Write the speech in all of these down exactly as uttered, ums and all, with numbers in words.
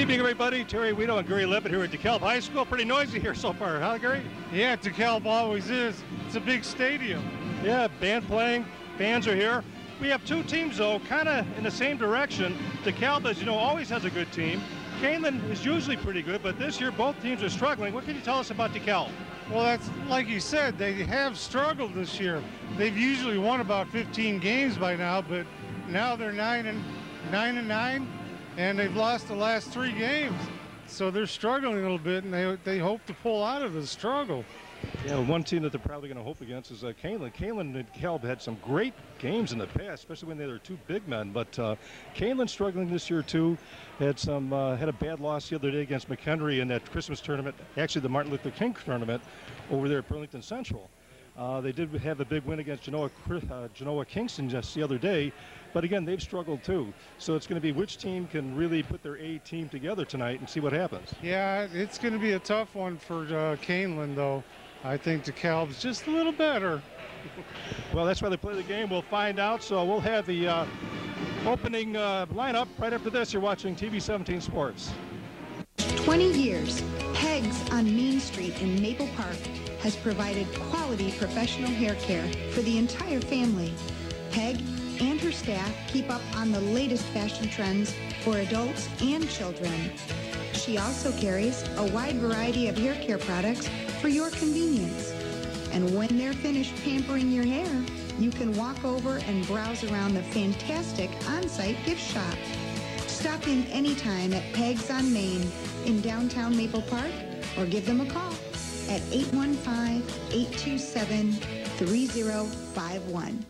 evening, everybody. Terry Weedle and Gary Levitt here at Dekalb High School. Pretty noisy here so far, huh, Gary? Yeah, Dekalb always is. It's a big stadium. Yeah, band playing, fans are here. We have two teams, though, kind of in the same direction. Dekalb, as you know, always has a good team. Kaneland is usually pretty good, but this year both teams are struggling. What can you tell us about Dekalb? Well, that's like you said, they have struggled this year. They've usually won about fifteen games by now, but now they're nine and nine and nine, and they've lost the last three games. So they're struggling a little bit, and they they hope to pull out of the struggle. Yeah, one team that they're probably going to hope against is uh, Kaneland. Kaneland and Dekalb had some great games in the past, especially when they were two big men. But uh, Kaneland struggling this year too. Had some uh, had a bad loss the other day against McHenry in that Christmas tournament, actually the Martin Luther King tournament over there at Burlington Central. Uh, they did have a big win against Genoa, uh, Genoa Kingston just the other day, but again, they've struggled too. So it's going to be which team can really put their A team together tonight and see what happens. Yeah, it's going to be a tough one for uh, Kaneland, though. I think Dekalb's just a little better. Well, that's why they play the game. We'll find out. So we'll have the uh, opening uh, lineup right after this. You're watching T V seventeen Sports. twenty years, Peg's on Main Street in Maple Park has provided quality professional hair care for the entire family. Peg and her staff keep up on the latest fashion trends for adults and children. She also carries a wide variety of hair care products for your convenience. And when they're finished pampering your hair, you can walk over and browse around the fantastic on-site gift shop. Stop in anytime at Peg's on Main in downtown Maple Park or give them a call at eight one five, eight two seven, three zero five one.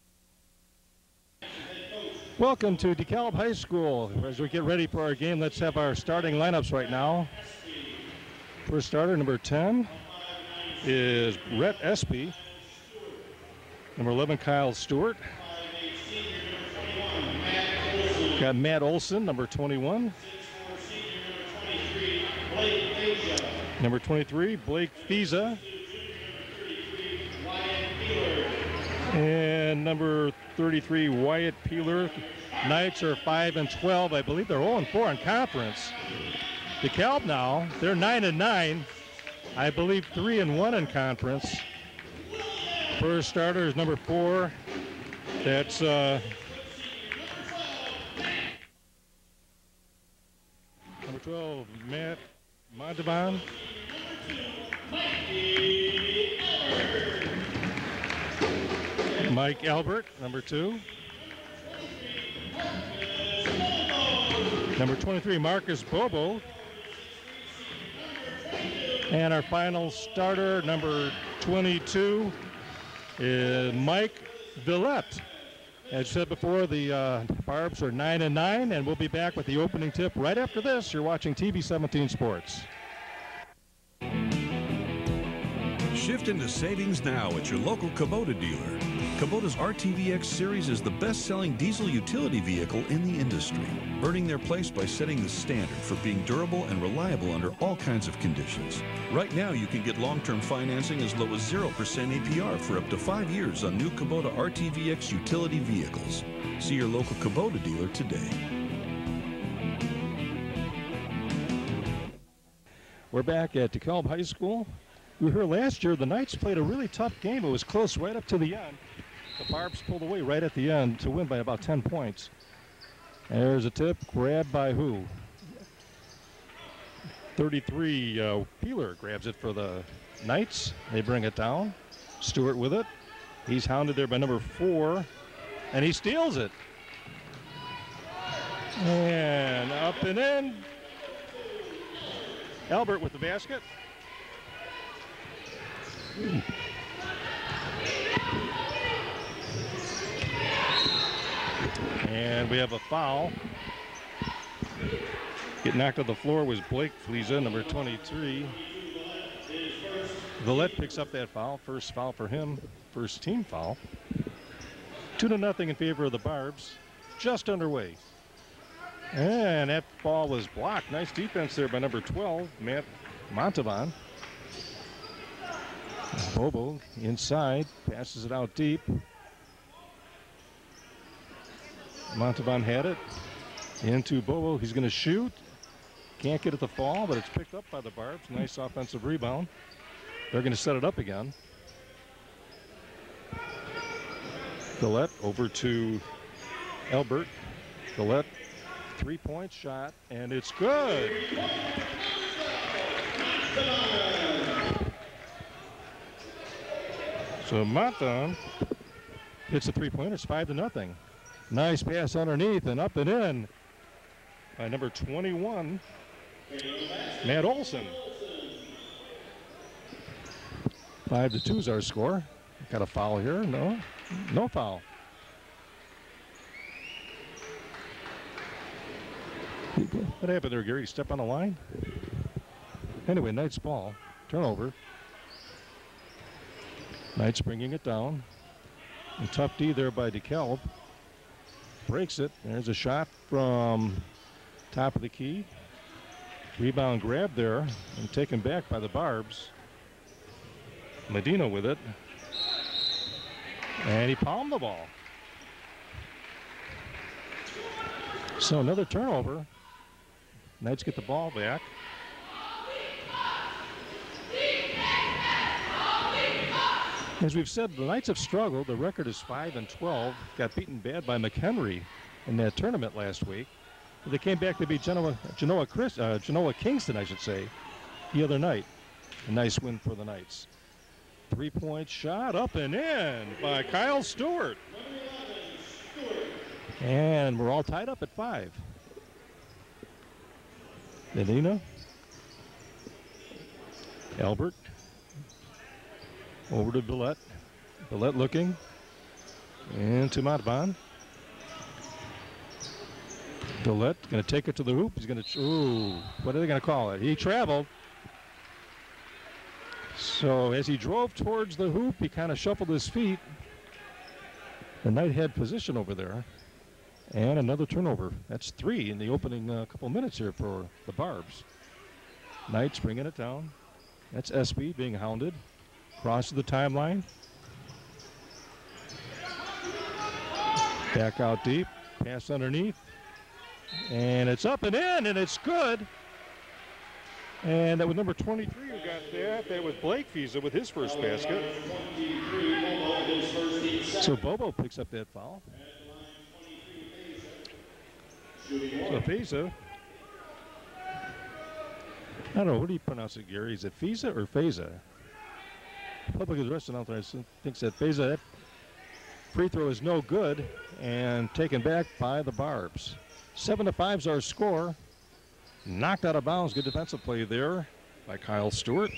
Welcome to Dekalb High School. As we get ready for our game, let's have our starting lineups right now. First starter, number ten, is Rhett Espy. Number eleven, Kyle Stewart. Got Matt Olson, number twenty-one. Number twenty-three, Blake Fiza. And number thirty-three, Wyatt Peeler. Knights are five and twelve. I believe they're oh and four in conference. Dekalb now, they're nine and nine. I believe three and one in conference. First starter is number four. That's uh, number twelve, Matt Montalban. Mike Albert, number two. Number twenty-three, Marcus Bobo. And our final starter, number twenty-two, is Mike Villette. As said before, the uh, Barbs are nine and nine, and we'll be back with the opening tip right after this. You're watching T V seventeen Sports. Shift into savings now at your local Kubota dealer. Kubota's R T V X series is the best-selling diesel utility vehicle in the industry, earning their place by setting the standard for being durable and reliable under all kinds of conditions. Right now, you can get long-term financing as low as zero percent A P R for up to five years on new Kubota R T V X utility vehicles. See your local Kubota dealer today. We're back at Dekalb High School. We were here last year. The Knights played a really tough game. It was close right up to the end. The Barbs pulled away right at the end to win by about ten points. There's a tip, grabbed by who? thirty-three, uh, Peeler grabs it for the Knights. They bring it down. Stewart with it. He's hounded there by number four, and he steals it. And up and in. Albert with the basket. Ooh. And we have a foul. Getting knocked on the floor was Blake Fleeza, number twenty-three. Villette picks up that foul. First foul for him. First team foul. Two to nothing in favor of the Barbs. Just underway. And that ball was blocked. Nice defense there by number twelve, Matt Montalban. Bobo inside, passes it out deep. Montalban had it. Into Bobo, he's going to shoot. Can't get it to fall, but it's picked up by the Barbs. Nice offensive rebound. They're going to set it up again. Gillette over to Albert. Gillette, three-point shot, and it's good. So Matan hits a three-pointer. It's five to nothing. Nice pass underneath and up and in by number twenty-one, Matt Olson. Five to two is our score. Got a foul here? No, no foul. What happened there, Gary? Step on the line? Anyway, Knights ball. Turnover. Knights bringing it down. And tough D there by Dekalb. Breaks it. There's a shot from top of the key. Rebound grab there and taken back by the Barbs. Medina with it. And he palmed the ball. So another turnover. Knights get the ball back. As we've said, the Knights have struggled. The record is five and twelve. Got beaten bad by McHenry in that tournament last week. But they came back to beat Genoa, Genoa, Chris, uh, Genoa Kingston, I should say, the other night. A nice win for the Knights. Three-point shot up and in by Kyle Stewart. And we're all tied up at five. Medina. Albert. Over to Billette. Billette looking. And to Montbon. Billette going to take it to the hoop. He's going to, ooh, what are they going to call it? He traveled. So as he drove towards the hoop, he kind of shuffled his feet. The Knight had position over there. And another turnover. That's three in the opening uh, couple minutes here for the Barbs. Knights bringing it down. That's S B being hounded. Crosses the timeline. Back out deep. Pass underneath. And it's up and in, and it's good. And that was number twenty-three who got that. That was Blake Fiza with his first basket. So Bobo picks up that foul. So Fiza. I don't know, what do you pronounce it, Gary? Is it Fiza or Feza? Public address announcer thinks that Feza, that free throw is no good and taken back by the Barbs. Seven to five is our score. Knocked out of bounds. Good defensive play there by Kyle Stewart.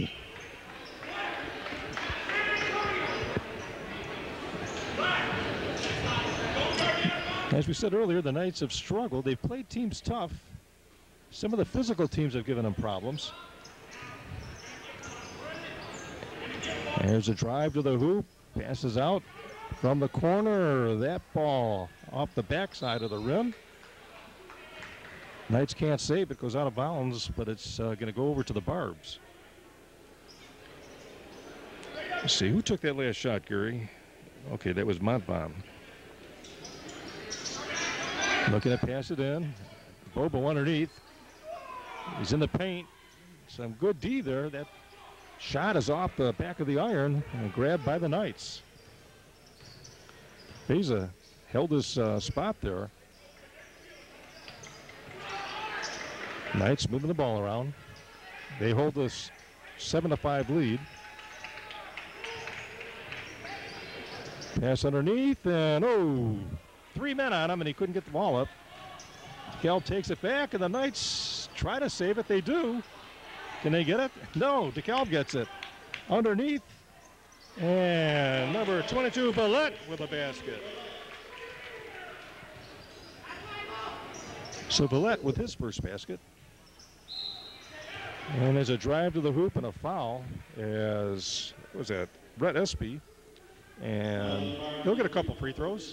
As we said earlier, the Knights have struggled. They've played teams tough. Some of the physical teams have given them problems. There's a drive to the hoop. Passes out from the corner. That ball off the backside of the rim. Knights can't save it. Goes out of bounds, but it's uh, going to go over to the Barbs. Let's see, who took that last shot, Gary? Okay, that was Montbon. Looking to pass it in. Bobo underneath. He's in the paint. Some good D there. That shot is off the back of the iron and grabbed by the Knights. Fiza held his uh, spot there. Knights moving the ball around. They hold this seven to five lead. Pass underneath, and oh, three men on him, and he couldn't get the ball up. Dekalb takes it back, and the Knights try to save it. They do. Can they get it? No, Dekalb gets it. Underneath, and number twenty-two, Billette with a basket. So Billette with his first basket. And there's a drive to the hoop and a foul as, what was that, Brett Espy. And he'll get a couple free throws.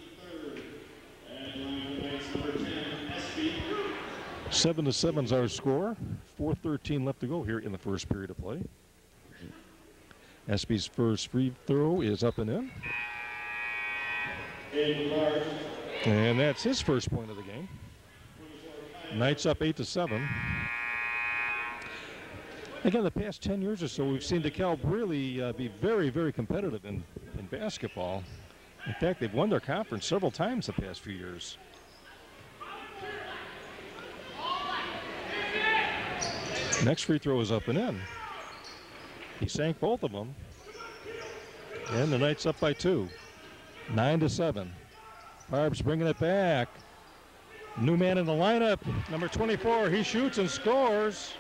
Seven to seven's our score. four thirteen left to go here in the first period of play. Espy's first free throw is up and in. And that's his first point of the game. Knights up eight to seven. Again, the past ten years or so, we've seen Dekalb really uh, be very, very competitive in, in basketball. In fact, they've won their conference several times the past few years. Next free throw is up and in. He sank both of them. And the Knights up by two. Nine to seven. Barbs bringing it back. New man in the lineup, number twenty-four. He shoots and scores.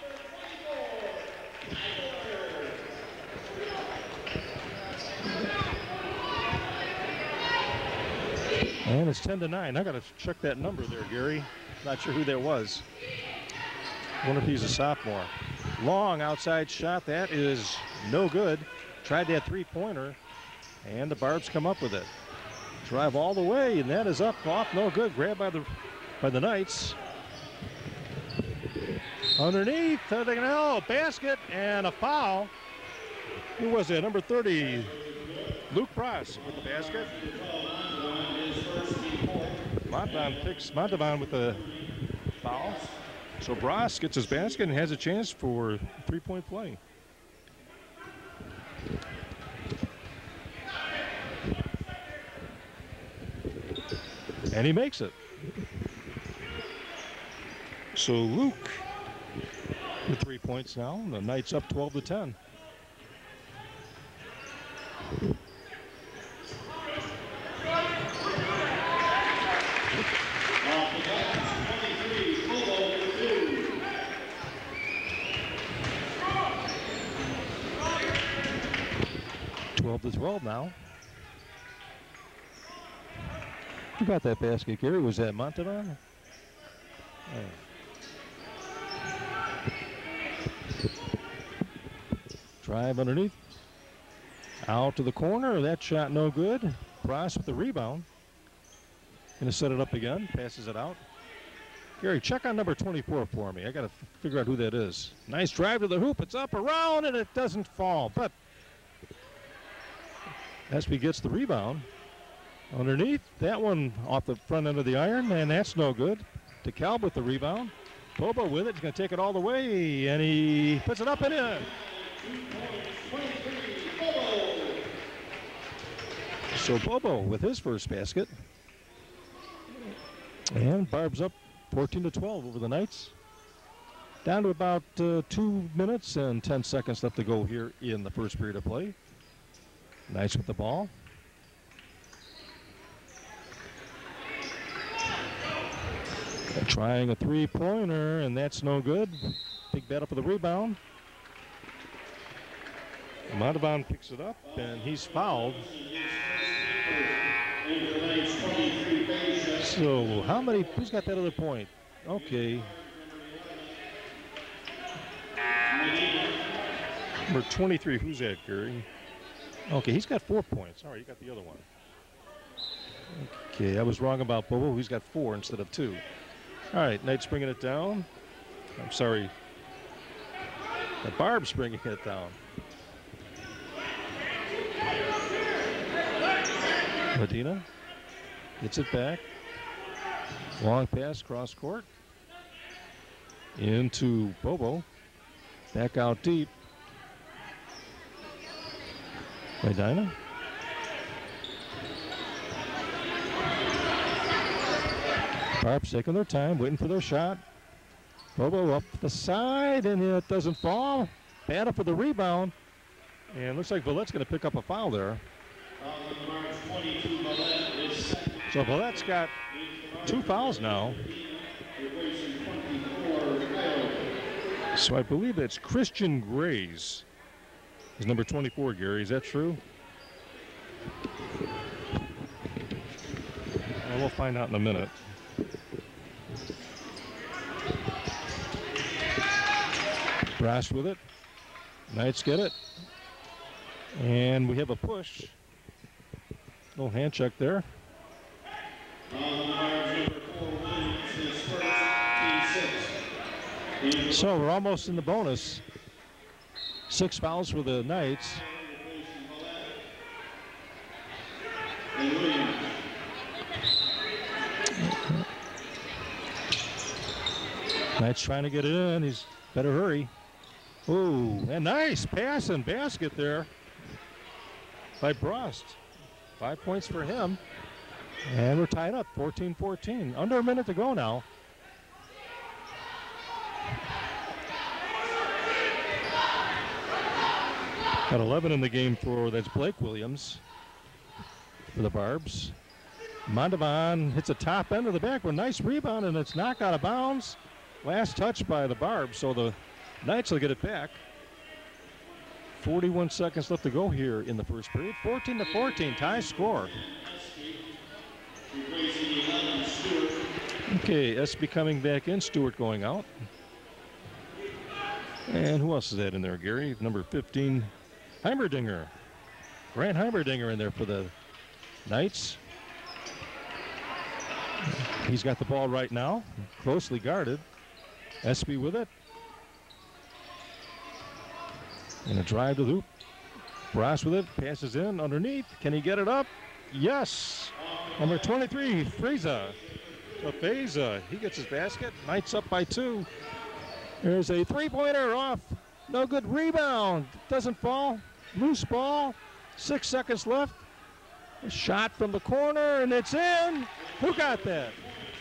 And it's ten to nine. I got to check that number there, Gary. Not sure who that was. Wonder if he's a sophomore. Long outside shot. That is no good. Tried that three-pointer, and the Barbs come up with it. Drive all the way, and that is up, off, no good. Grabbed by the by the Knights. Underneath, oh, basket and a foul. Who was it? Number thirty, Luke Pross with the basket. Montalban picks Montalban with the foul. So Bross gets his basket and has a chance for three-point play. And he makes it. So Luke with three points now. The Knights up twelve to ten. twelve to twelve now. Who got that basket, Gary? Was that Montalban? Oh. Drive underneath. Out to the corner. That shot no good. Pross with the rebound. Going to set it up again. Passes it out. Gary, check on number twenty-four for me. I got to figure out who that is. Nice drive to the hoop. It's up around and it doesn't fall. But Espy gets the rebound. Underneath, that one off the front end of the iron, and that's no good. Dekalb with the rebound. Bobo with it. He's going to take it all the way, and he puts it up and in. So Bobo with his first basket. And Barbs up fourteen to twelve over the Knights. Down to about uh, two minutes and ten seconds left to go here in the first period of play. Knights with the ball. Trying a three-pointer, and that's no good. Big battle for the rebound. Montalban picks it up, and he's fouled. So how many, who's got that other point? Okay. Number twenty-three, who's that, Gary? Okay, he's got four points. All right, you got the other one. Okay, I was wrong about Bobo. He's got four instead of two. All right, Knights bringing it down. I'm sorry. The Barbs bringing it down. Medina gets it back. Long pass, cross court. Into Bobo. Back out deep. Medina. Barbs taking their time, waiting for their shot. Bobo up the side, and it doesn't fall. Battle for the rebound. And looks like Villette's going to pick up a foul there. So Villette's got two fouls now. So I believe that's Christian Grays. Is number twenty-four, Gary. Is that true? Well, we'll find out in a minute. Brass with it. Knights get it. And we have a push. Little hand check there. So we're almost in the bonus. Six fouls for the Knights. Knights trying to get it in. He's better hurry. Ooh, and nice pass and basket there by Brost. Five points for him. And we're tied up, fourteen fourteen. Under a minute to go now. Got eleven in the game for, that's Blake Williams for the Barbs. Mondovan hits a top end of the back with a nice rebound, and it's knocked out of bounds. Last touch by the Barbs, so the Knights will get it back. forty-one seconds left to go here in the first period. fourteen to fourteen, tie score. Okay, S B coming back in, Stewart going out. And who else is that in there, Gary? Number fifteen, Heimerdinger. Grant Heimerdinger in there for the Knights. He's got the ball right now, closely guarded. S B with it. And a drive to the hoop. Bross with it, passes in underneath. Can he get it up? Yes. Number twenty-three, Freza. So Freza, he gets his basket. Knights up by two. There's a three-pointer off. No good rebound. Doesn't fall. Loose ball. Six seconds left. A shot from the corner, and it's in. Who got that?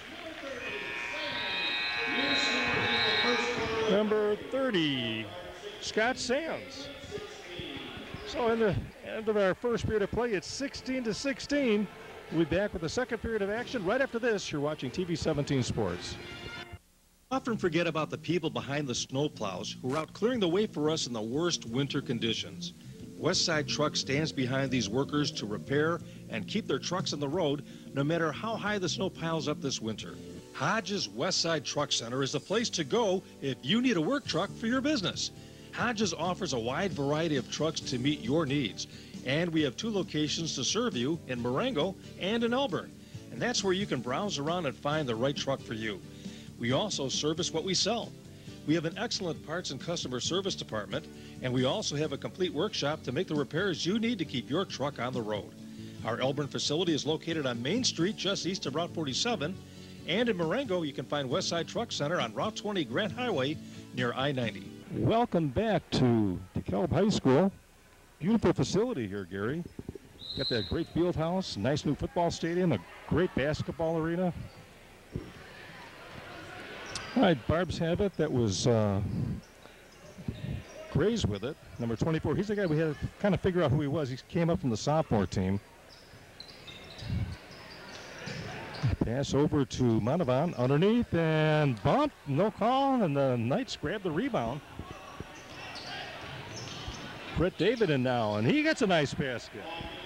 Number thirty, Scott Sands. So in the end of our first period of play, it's sixteen to sixteen. We'll be back with the second period of action right after this. You're watching T V seventeen Sports. Often forget about the people behind the snowplows who are out clearing the way for us in the worst winter conditions. Westside Truck stands behind these workers to repair and keep their trucks on the road no matter how high the snow piles up this winter. Hodges Westside Truck Center is the place to go if you need a work truck for your business. Hodges offers a wide variety of trucks to meet your needs, and we have two locations to serve you in Marengo and in Elburn, and that's where you can browse around and find the right truck for you. We also service what we sell. We have an excellent parts and customer service department, and we also have a complete workshop to make the repairs you need to keep your truck on the road. Our Elburn facility is located on Main Street just east of Route forty-seven, and in Marengo you can find Westside Truck Center on Route twenty Grant Highway near I ninety. Welcome back to Dekalb High School. Beautiful facility here, Gary. Got that great field house, nice new football stadium, a great basketball arena. All right, Barbs have it. That was uh, Gray's with it. Number twenty-four. He's the guy we had to kind of figure out who he was. He came up from the sophomore team. Pass over to Mondovan underneath and bump. No call, and the Knights grab the rebound. Brett David in now, and he gets a nice basket.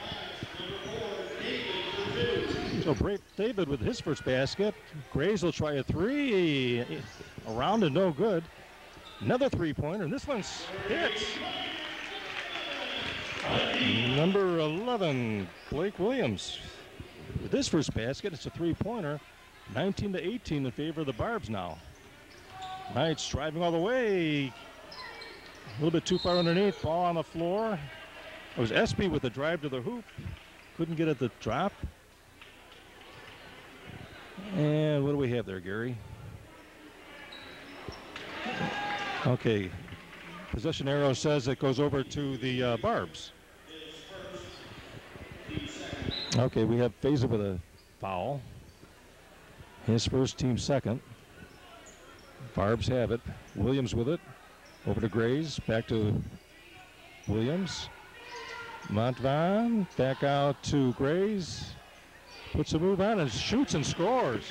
So Brett David with his first basket. Grays will try a three. Around and no good. Another three-pointer, and this one's hits. Number eleven, Blake Williams. With his first basket, it's a three-pointer. nineteen to eighteen in favor of the Barbs now. Knights driving all the way. A little bit too far underneath. Ball on the floor. It was Espy with the drive to the hoop. Couldn't get it to drop. And what do we have there, Gary? Okay. Possession arrow says it goes over to the uh, Barbs. Okay, we have Feza with a foul. His first, team second. Barbs have it. Williams with it. Over to Grays. Back to Williams. Montvon. Back out to Grays. Puts a move on and shoots and scores.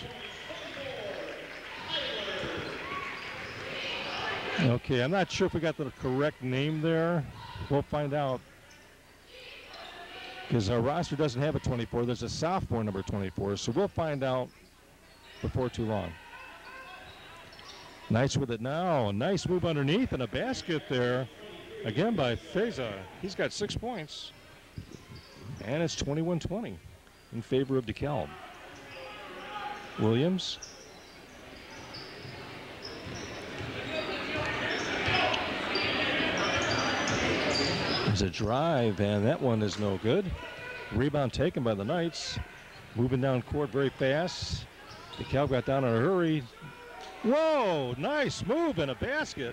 Okay, I'm not sure if we got the correct name there. We'll find out. Because our roster doesn't have a twenty-four. There's a sophomore number twenty-four, so we'll find out before too long. Knights with it now. A nice move underneath and a basket there. Again by Feza. He's got six points. And it's twenty-one twenty in favor of Dekalb. Williams. There's a drive, and that one is no good. Rebound taken by the Knights. Moving down court very fast. Dekalb got down in a hurry. Whoa, nice move and a basket.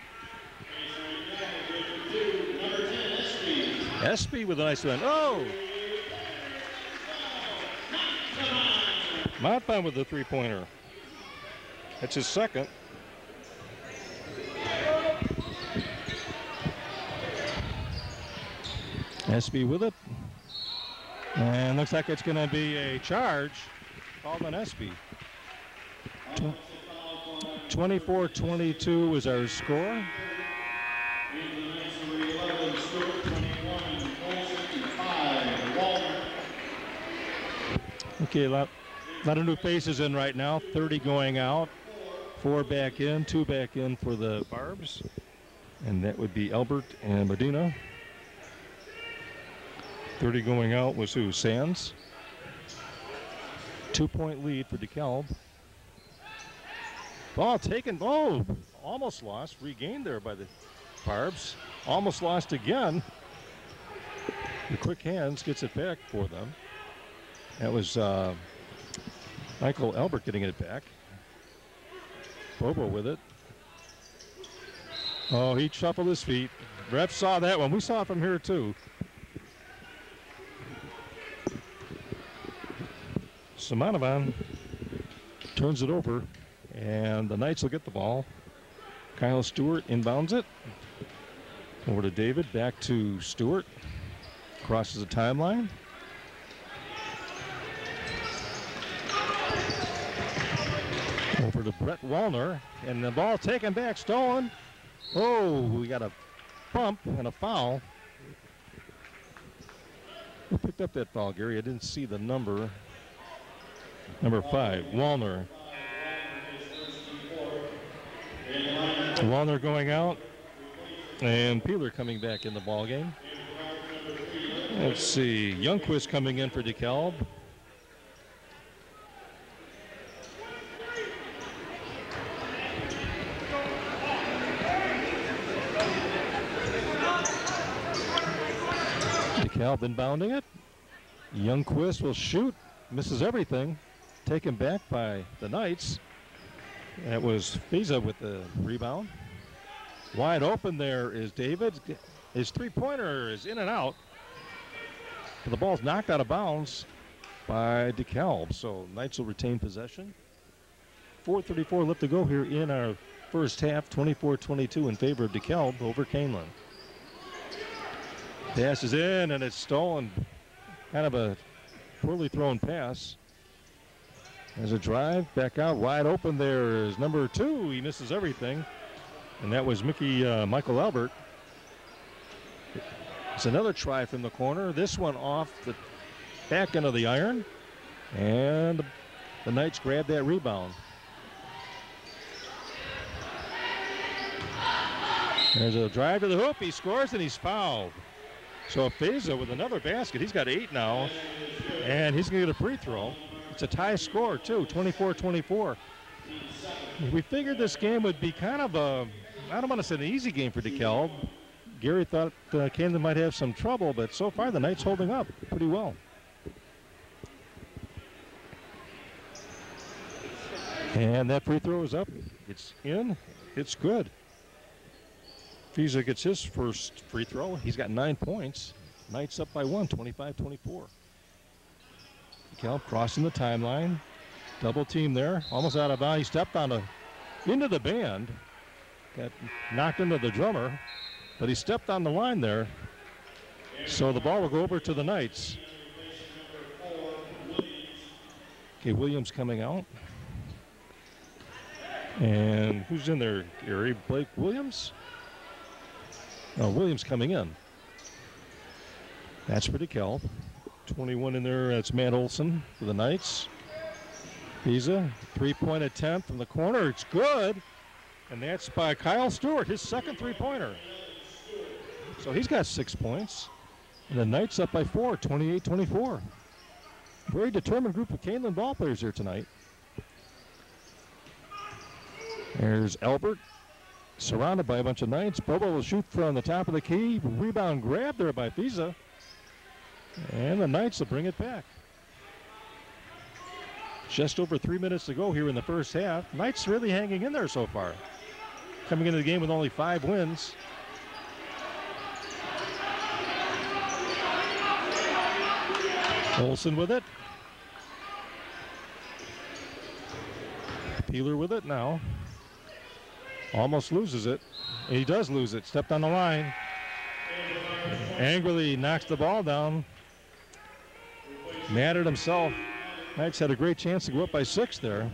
Espy with a nice one. Oh! Montfont with the three-pointer. That's his second. Espy with it. And looks like it's going to be a charge called on Espy. twenty-four twenty-two is our score. Okay, a lot, lot of new faces in right now. thirty going out, four back in, two back in for the Barbs. And that would be Albert and Medina. thirty going out was who? Sands. Two-point lead for Dekalb. Ball taken. Oh, almost lost. Regained there by the Barbs. Almost lost again. The quick hands gets it back for them. That was uh, Michael Albert getting it back. Bobo with it. Oh, he shuffled his feet. Ref saw that one. We saw it from here too. Simanovan turns it over, and the Knights will get the ball. Kyle Stewart inbounds it. Over to David, back to Stewart. Crosses the timeline. Over to Brett Wallner, and the ball taken back, stolen. Oh, we got a bump and a foul. Who picked up that foul, Gary? I didn't see the number. Number five, Wallner. Wallner going out, and Peeler coming back in the ball game. Let's see, Youngquist coming in for Dekalb. Dekalb inbounding it. Youngquist will shoot, misses everything. Taken back by the Knights. That was Fiza with the rebound. Wide open there is David. His three-pointer is in and out. But the ball's knocked out of bounds by Dekalb. So Knights will retain possession. four thirty-four left to go here in our first half. twenty-four twenty-two in favor of Dekalb over Kaneland. Pass is in, and it's stolen. Kind of a poorly thrown pass. There's a drive back out, wide open there is number two. He misses everything, and that was Mickey uh, Michael Albert. It's another try from the corner. This one off the back end of the iron, and the Knights grab that rebound. There's a drive to the hoop. He scores and he's fouled. So Feza with another basket. He's got eight now, and he's going to get a free throw. It's a tie score, too, twenty-four twenty-four. We figured this game would be kind of a, I don't want to say an easy game for Dekalb. Gary thought uh, Camden might have some trouble, but so far the Knights holding up pretty well. And that free throw is up. It's in. It's good. Fiza gets his first free throw. He's got nine points. Knights up by one, twenty-five twenty-four. Dekalb crossing the timeline. Double team there. Almost out of bounds. He stepped on a, into the band. Got knocked into the drummer. But he stepped on the line there. So the ball will go over to the Knights. Okay, Williams coming out. And who's in there, Gary? Blake Williams? No, Williams coming in. That's for Dekalb. twenty-one in there, that's Matt Olson for the Knights. Fiza, three-point attempt from the corner. It's good. And that's by Kyle Stewart, his second three-pointer. So he's got six points. And the Knights up by four, twenty-eight twenty-four. Very determined group of Kaneland ball players here tonight. There's Albert, surrounded by a bunch of Knights. Bobo will shoot from the top of the key. Rebound grab there by Fiza. And the Knights will bring it back. Just over three minutes to go here in the first half. Knights really hanging in there so far. Coming into the game with only five wins. Olsen with it. Peeler with it now. Almost loses it. He does lose it. Stepped on the line. Angrily knocks the ball down. Mad at himself. Knights had a great chance to go up by six there.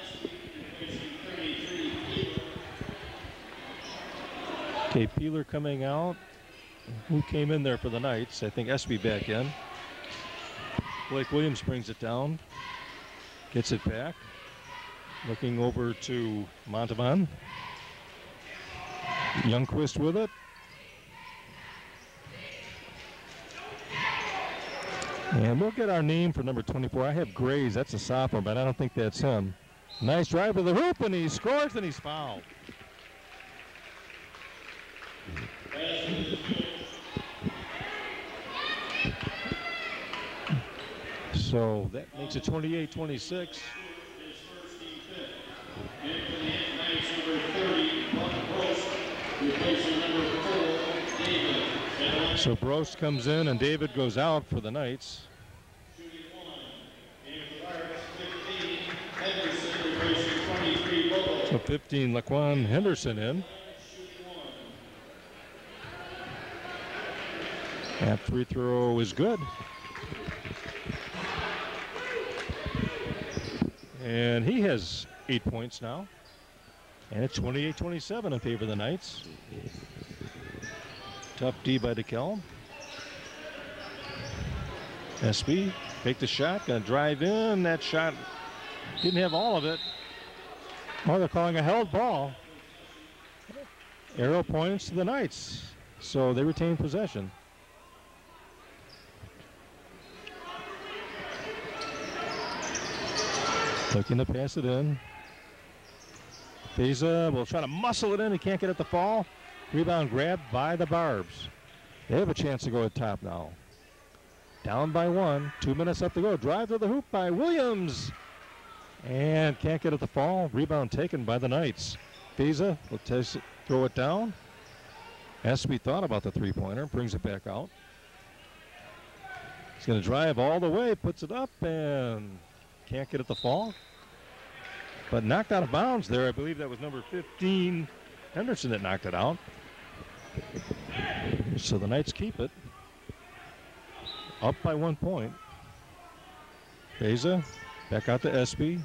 Okay, Peeler coming out. Who came in there for the Knights? I think Espy back in. Blake Williams brings it down. Gets it back. Looking over to Montalban. Youngquist with it. And we'll get our name for number twenty-four. I have Grays. That's a sophomore, but I don't think that's him. Nice drive to the hoop, and he scores, and he's fouled. So that makes it twenty-eight twenty-six. So Brost comes in and David goes out for the Knights. So fifteen, Laquan Henderson in. That free throw is good. And he has eight points now. And it's twenty-eight twenty-seven in favor of the Knights. Tough D by Dekalb. S B, take the shot, gonna drive in. That shot didn't have all of it. Oh, they're calling a held ball. Arrow points to the Knights. So they retain possession. Looking to pass it in. Feza will try to muscle it in. He can't get it to fall. Rebound grabbed by the Barbs. They have a chance to go at top now. Down by one. Two minutes left to go. Drive to the hoop by Williams. And can't get it to fall. Rebound taken by the Knights. Feza will test it, throw it down. Has to be thought about the three-pointer. Brings it back out. He's going to drive all the way. Puts it up and can't get it to fall. But knocked out of bounds there. I believe that was number fifteen, Henderson, that knocked it out. So the Knights keep it. Up by one point. Feza back out to Espy.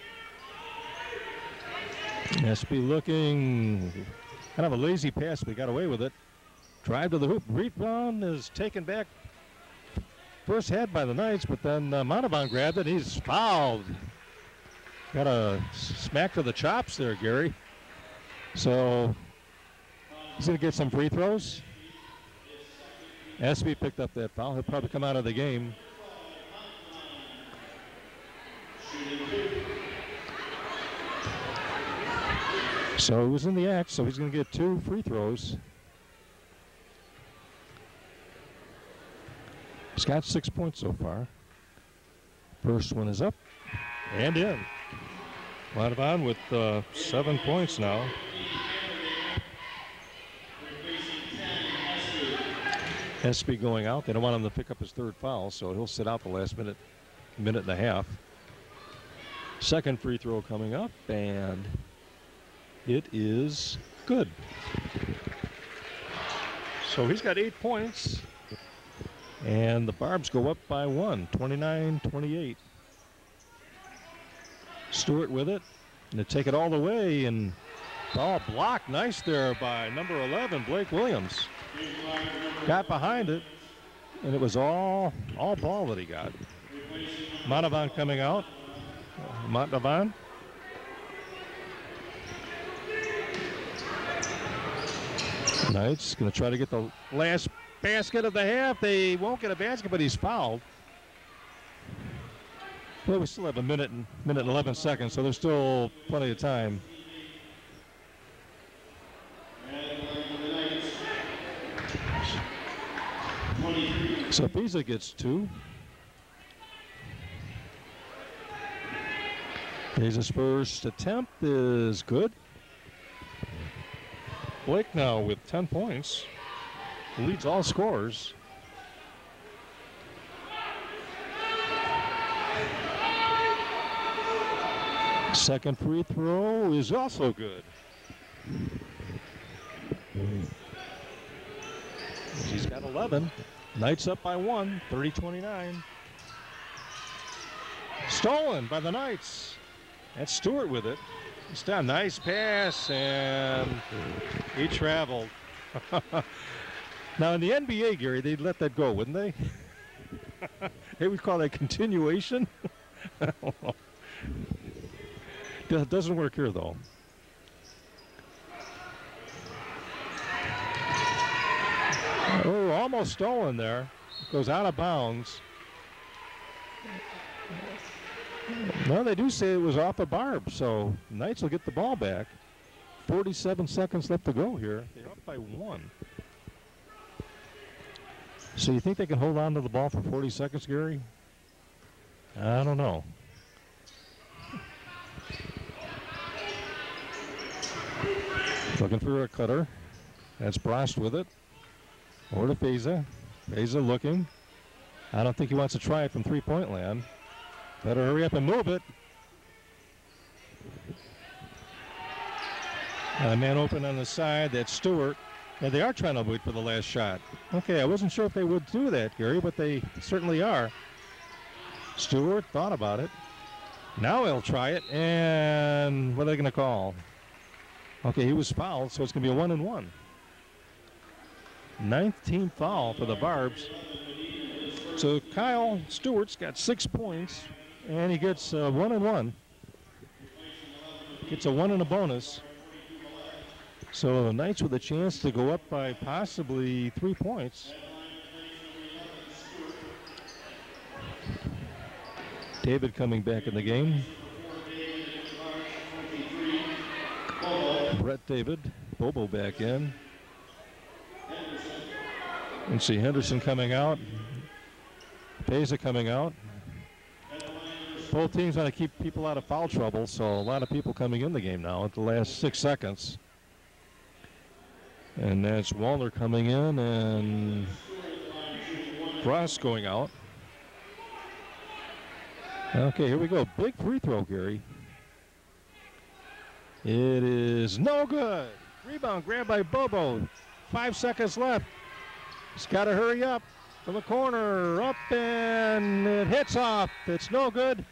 Espy looking kind of a lazy pass, but he got away with it. Drive to the hoop. Rebound is taken back. First had by the Knights, but then uh, Montalban grabbed it. He's fouled. Got a smack to the chops there, Gary. So he's going to get some free throws. Espy picked up that foul. He'll probably come out of the game. So he was in the act, so he's going to get two free throws. He's got six points so far. First one is up and in. Montalban with uh, seven points now. Espy going out. They don't want him to pick up his third foul, so he'll sit out the last minute, minute and a half. Second free throw coming up, and it is good. So he's got eight points, and the Barbs go up by one, twenty-nine twenty-eight. Stewart with it, and to take it all the way, and ball blocked. Nice there by number eleven, Blake Williams. Got behind it, and it was all all ball that he got. Montalban coming out. Montalban. Knights going to try to get the last basket of the half. They won't get a basket, but he's fouled. Well, we still have a minute and minute and eleven seconds, so there's still plenty of time. So Feza gets two. Hayes' first attempt is good. Blake now with ten points. Leads all scorers. Second free throw is also good. He's got eleven. Knights up by one, thirty twenty-nine. Stolen by the Knights. That's Stewart with it. It's down. Nice pass, and he traveled. Now, in the N B A, Gary, they'd let that go, wouldn't they? They would call that continuation. I don't know. It doesn't work here, though. Oh, almost stolen there. Goes out of bounds. Well, they do say it was off a barb, so Knights will get the ball back. forty-seven seconds left to go here. They're up by one. So you think they can hold on to the ball for forty seconds, Gary? I don't know. Looking for a cutter. That's Brost with it. Over to Feza. Feza looking. I don't think he wants to try it from three-point land. Better hurry up and move it. A man open on the side. That's Stewart. And they are trying to wait for the last shot. Okay, I wasn't sure if they would do that, Gary, but they certainly are. Stewart thought about it. Now he'll try it. And what are they going to call? Okay, he was fouled, so it's going to be a one and one. Ninth team foul for the Barbs. So Kyle Stewart's got six points, and he gets uh, one and one. Gets a one and a bonus. So the Knights with a chance to go up by possibly three points. David coming back in the game. Brett David, Bobo back in. Let's see, Henderson coming out. Peza coming out. Both teams want to keep people out of foul trouble, so a lot of people coming in the game now at the last six seconds. And that's Wallner coming in and Frost going out. Okay, here we go. Big free throw, Gary. It is no good. Rebound grabbed by Bobo. Five seconds left. He's got to hurry up. From the corner, up, and it hits off. It's no good.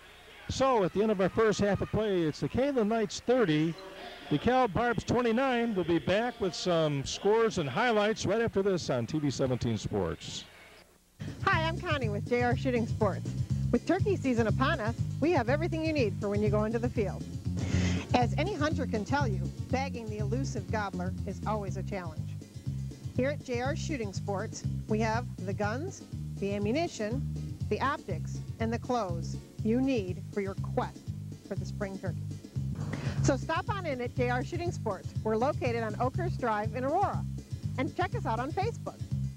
So at the end of our first half of play, it's the Kaneland Knights thirty, Dekalb Barbs twenty-nine. We'll be back with some scores and highlights right after this on T V seventeen Sports. Hi, I'm Connie with J R Shooting Sports. With turkey season upon us, we have everything you need for when you go into the field. As any hunter can tell you, bagging the elusive gobbler is always a challenge. Here at J R Shooting Sports, we have the guns, the ammunition, the optics, and the clothes you need for your quest for the spring turkey. So stop on in at J R Shooting Sports. We're located on Oakhurst Drive in Aurora. And check us out on Facebook.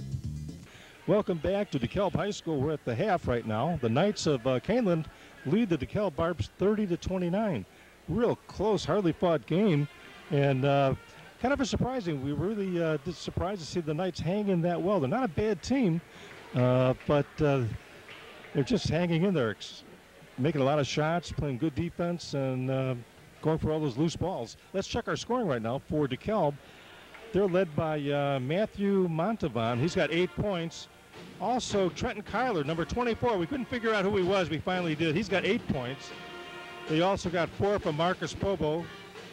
Welcome back to DeKalb High School. We're at the half right now. The Knights of uh, Kaneland lead the DeKalb Barbs thirty to twenty-nine. Real close, hardly fought game. And uh, kind of a surprising. We were really uh, surprised to see the Knights hang in that well. They're not a bad team, uh, but uh, they're just hanging in there, making a lot of shots, playing good defense, and uh, going for all those loose balls. Let's check our scoring right now for DeKalb. They're led by uh, Matthew Montavon. He's got eight points. Also, Trenton Kyler, number twenty-four. We couldn't figure out who he was. We finally did. He's got eight points. They also got four from Marcus Bobo.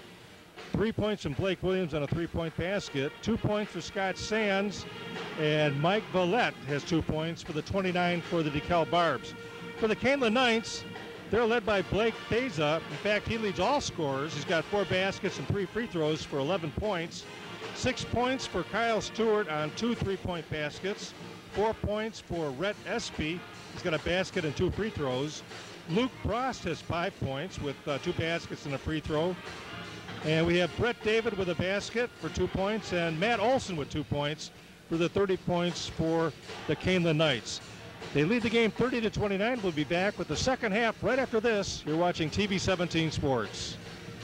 Three points from Blake Williams on a three-point basket. Two points for Scott Sands. And Mike Vallette has two points for the twenty-nine for the DeKalb Barbs. For the Kaneland Knights, they're led by Blake Beza. In fact, he leads all scorers. He's got four baskets and three free throws for eleven points. Six points for Kyle Stewart on two three-point baskets. Four points for Rhett Espy. He's got a basket and two free throws. Luke Frost has five points with uh, two baskets and a free throw. And we have Brett David with a basket for two points and Matt Olson with two points for the thirty points for the Kaneland Knights. They lead the game thirty to twenty-nine. We'll be back with the second half right after this. You're watching T V seventeen Sports.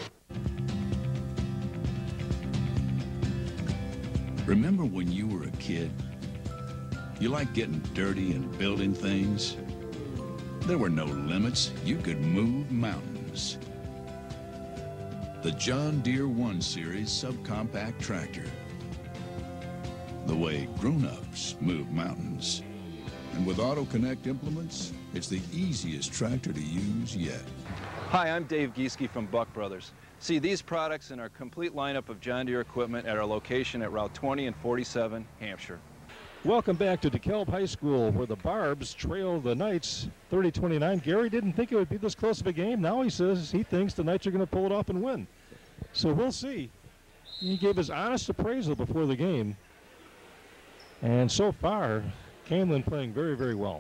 Remember when you were a kid? You liked getting dirty and building things? There were no limits. You could move mountains. The John Deere one series subcompact tractor. The way grown-ups move mountains. And with AutoConnect implements, it's the easiest tractor to use yet. Hi, I'm Dave Gieske from Buck Brothers. See these products in our complete lineup of John Deere equipment at our location at Route twenty and forty-seven, Hampshire. Welcome back to Dekalb High School, where the Barbs trail the Knights thirty twenty-nine. Gary didn't think it would be this close of a game. Now he says he thinks the Knights are going to pull it off and win. So we'll see. He gave his honest appraisal before the game. And so far, Kaneland playing very, very well.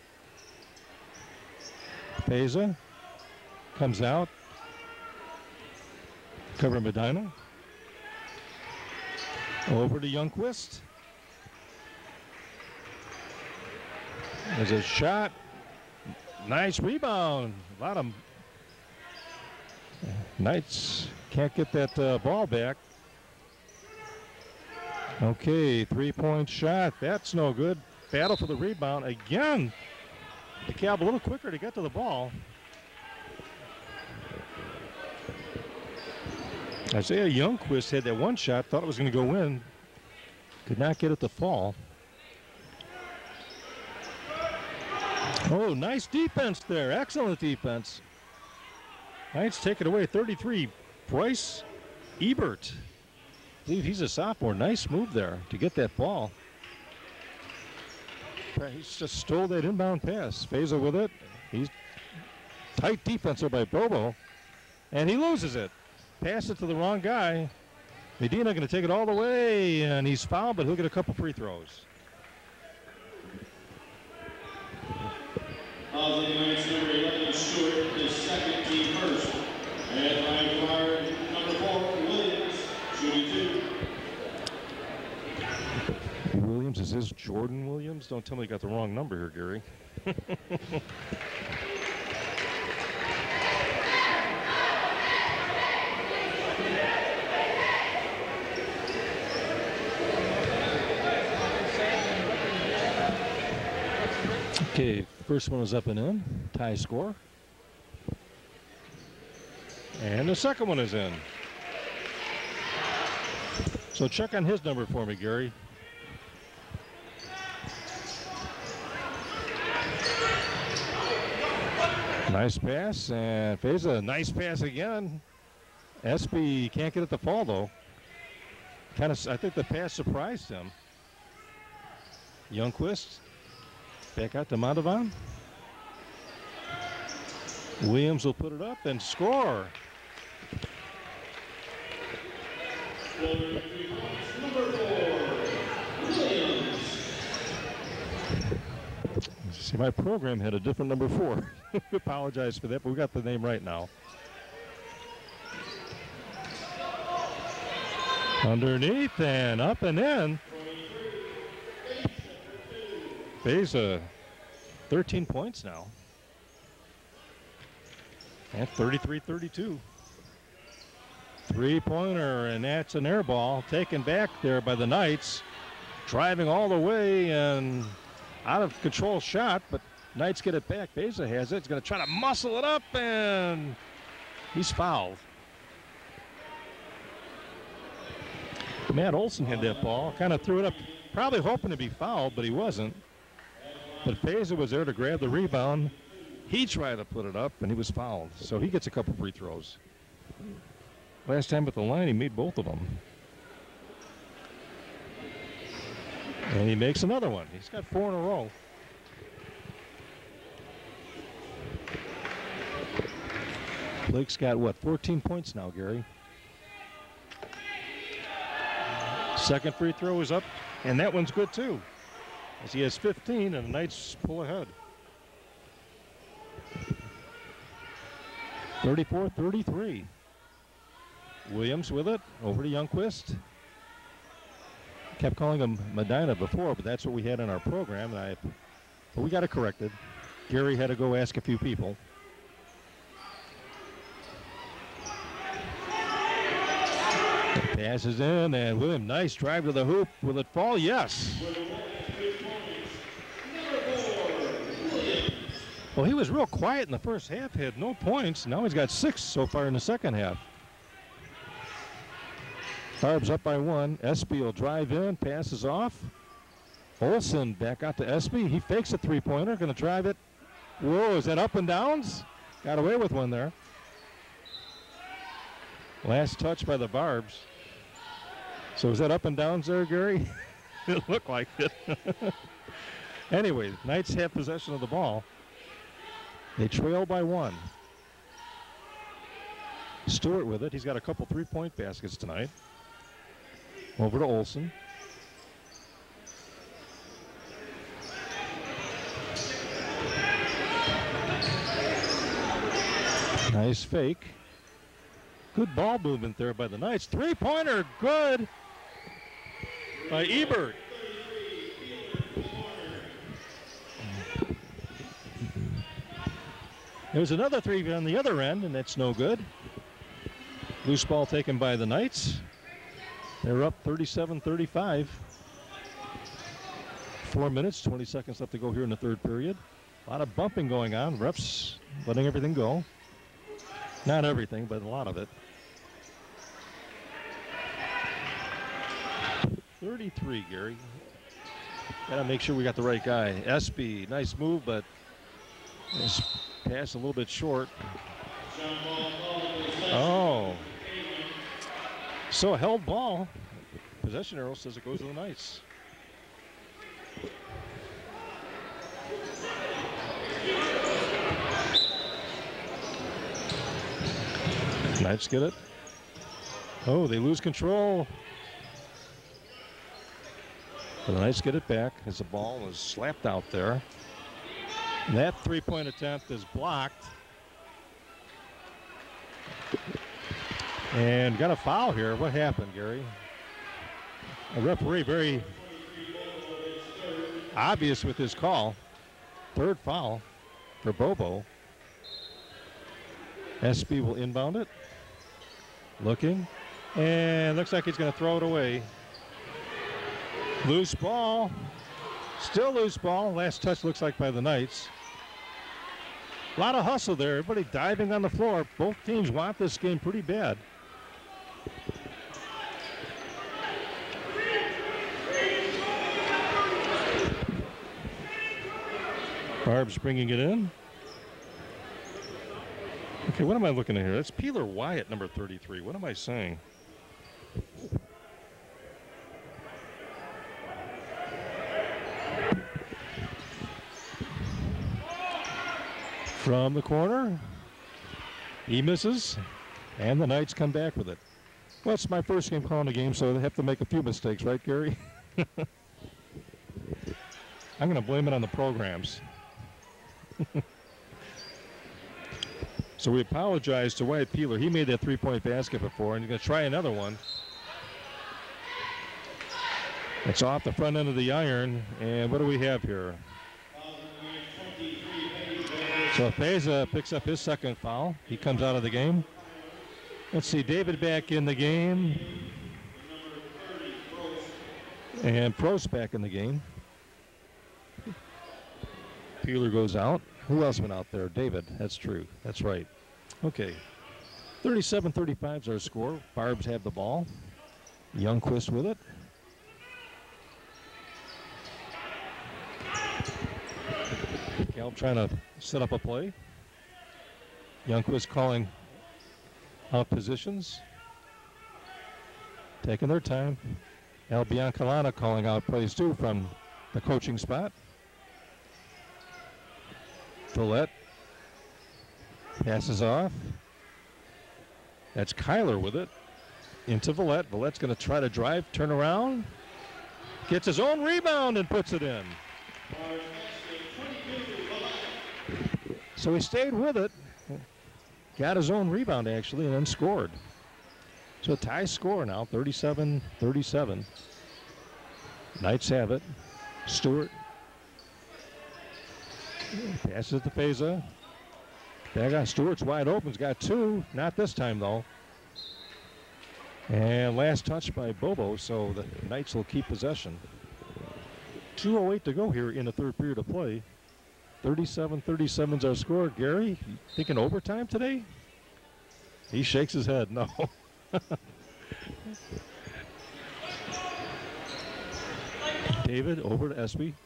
Peza comes out. Cover Medina. Over to Youngquist. There's a shot. Nice rebound. A lot of Knights can't get that uh, ball back. Okay, three-point shot. That's no good. Battle for the rebound again. Dekalb a little quicker to get to the ball. Isaiah Youngquist had that one shot, thought it was going to go in. Could not get it to fall. Oh, nice defense there. Excellent defense. Knights take it away. thirty-three. Bryce Ebert. I believe he's a sophomore. Nice move there to get that ball. He just stole that inbound pass. Feza with it. He's tight defense there by Bobo. And he loses it. Pass it to the wrong guy. Medina going to take it all the way, and he's fouled, but he'll get a couple free throws. Of the Knights, number eleven, Stewart, is second team first. And line fire, number four, Williams, shooting two. Williams, is this Jordan Williams? Don't tell me you got the wrong number here, Gary. Okay, first one is up and in. Tie score. And the second one is in. So check on his number for me, Gary. Nice pass, and Feza, nice pass again. Espy can't get it to fall, though. Kind of, I think the pass surprised him. Youngquist. Back out to Montalvan. Williams will put it up and score. Number four, Williams. See, my program had a different number four. We apologize for that, but we got the name right now. Underneath and up and in. Beza, thirteen points now. And thirty-three thirty-two. Three-pointer, and that's an air ball taken back there by the Knights. Driving all the way and out of control shot, but Knights get it back. Beza has it. He's going to try to muscle it up, and he's fouled. Matt Olson had that ball, kind of threw it up, probably hoping to be fouled, but he wasn't. But Feza was there to grab the rebound. He tried to put it up, and he was fouled. So he gets a couple free throws. Last time at the line, he made both of them. And he makes another one. He's got four in a row. Blake's got, what, fourteen points now, Gary? Second free throw is up, and that one's good, too. As he has fifteen, and the Knights pull ahead. thirty-four thirty-three. Williams with it, over to Youngquist. Kept calling him Medina before, but that's what we had in our program, and I but we got it corrected. Gary had to go ask a few people. Passes in, and William, nice drive to the hoop. Will it fall? Yes. Well, he was real quiet in the first half, had no points. Now he's got six so far in the second half. Barbs up by one. Espy will drive in, passes off. Olson back out to Espy. He fakes a three-pointer, going to drive it. Whoa, is that up and downs? Got away with one there. Last touch by the Barbs. So is that up and downs there, Gary? It looked like it. Anyway, Knights have possession of the ball. They trail by one. Stewart with it. He's got a couple three-point baskets tonight. Over to Olson. Nice fake. Good ball movement there by the Knights. Three-pointer, good by Ebert. There's another three on the other end, and that's no good. Loose ball taken by the Knights. They're up thirty-seven thirty-five. Four minutes, twenty seconds left to go here in the third period. A lot of bumping going on. Refs letting everything go. Not everything, but a lot of it. thirty-three, Gary. Gotta make sure we got the right guy. Espy, nice move, but this pass a little bit short. Oh. So a held ball. Possession arrow says it goes to the Knights. Knights get it. Oh, they lose control. The Knights get it back as the ball is slapped out there. And that three-point attempt is blocked. And got a foul here. What happened, Gary? A referee very obvious with his call. Third foul for Bobo. Espy will inbound it. Looking. And looks like he's going to throw it away. Loose ball. Still loose ball. Last touch looks like by the Knights. A lot of hustle there. Everybody diving on the floor. Both teams want this game pretty bad. Barbs bringing it in. Okay, what am I looking at here? That's Peeler Wyatt, number thirty-three. What am I saying? From the corner. He misses. And the Knights come back with it. Well, it's my first game calling a game, so they have to make a few mistakes, right, Gary? I'm going to blame it on the programs. So we apologize to Wyatt Peeler. He made that three-point basket before, and he's going to try another one. It's off the front end of the iron, and what do we have here? So Feza picks up his second foul. He comes out of the game. Let's see, David back in the game. And Prost back in the game. Peeler goes out. Who else went out there? David. That's true. That's right. Okay. thirty-seven thirty-five is our score. Barbs have the ball. Youngquist with it. Dekalb trying to set up a play. Youngquist calling out positions. Taking their time. El Biancalana calling out plays too from the coaching spot. Villette passes off. That's Kyler with it. Into Villette. Villette's going to try to drive, turn around. Gets his own rebound and puts it in. So he stayed with it. Got his own rebound, actually, and then scored. So a tie score now, thirty-seven thirty-seven. Knights have it. Stewart. Passes to Feza. Back on Stewart's wide open. He's got two. Not this time, though. And last touch by Bobo, so the Knights will keep possession. two oh eight to go here in the third period of play. thirty-seven thirty-seven is our score. Gary, you thinking overtime today? He shakes his head. No. David over to Espy.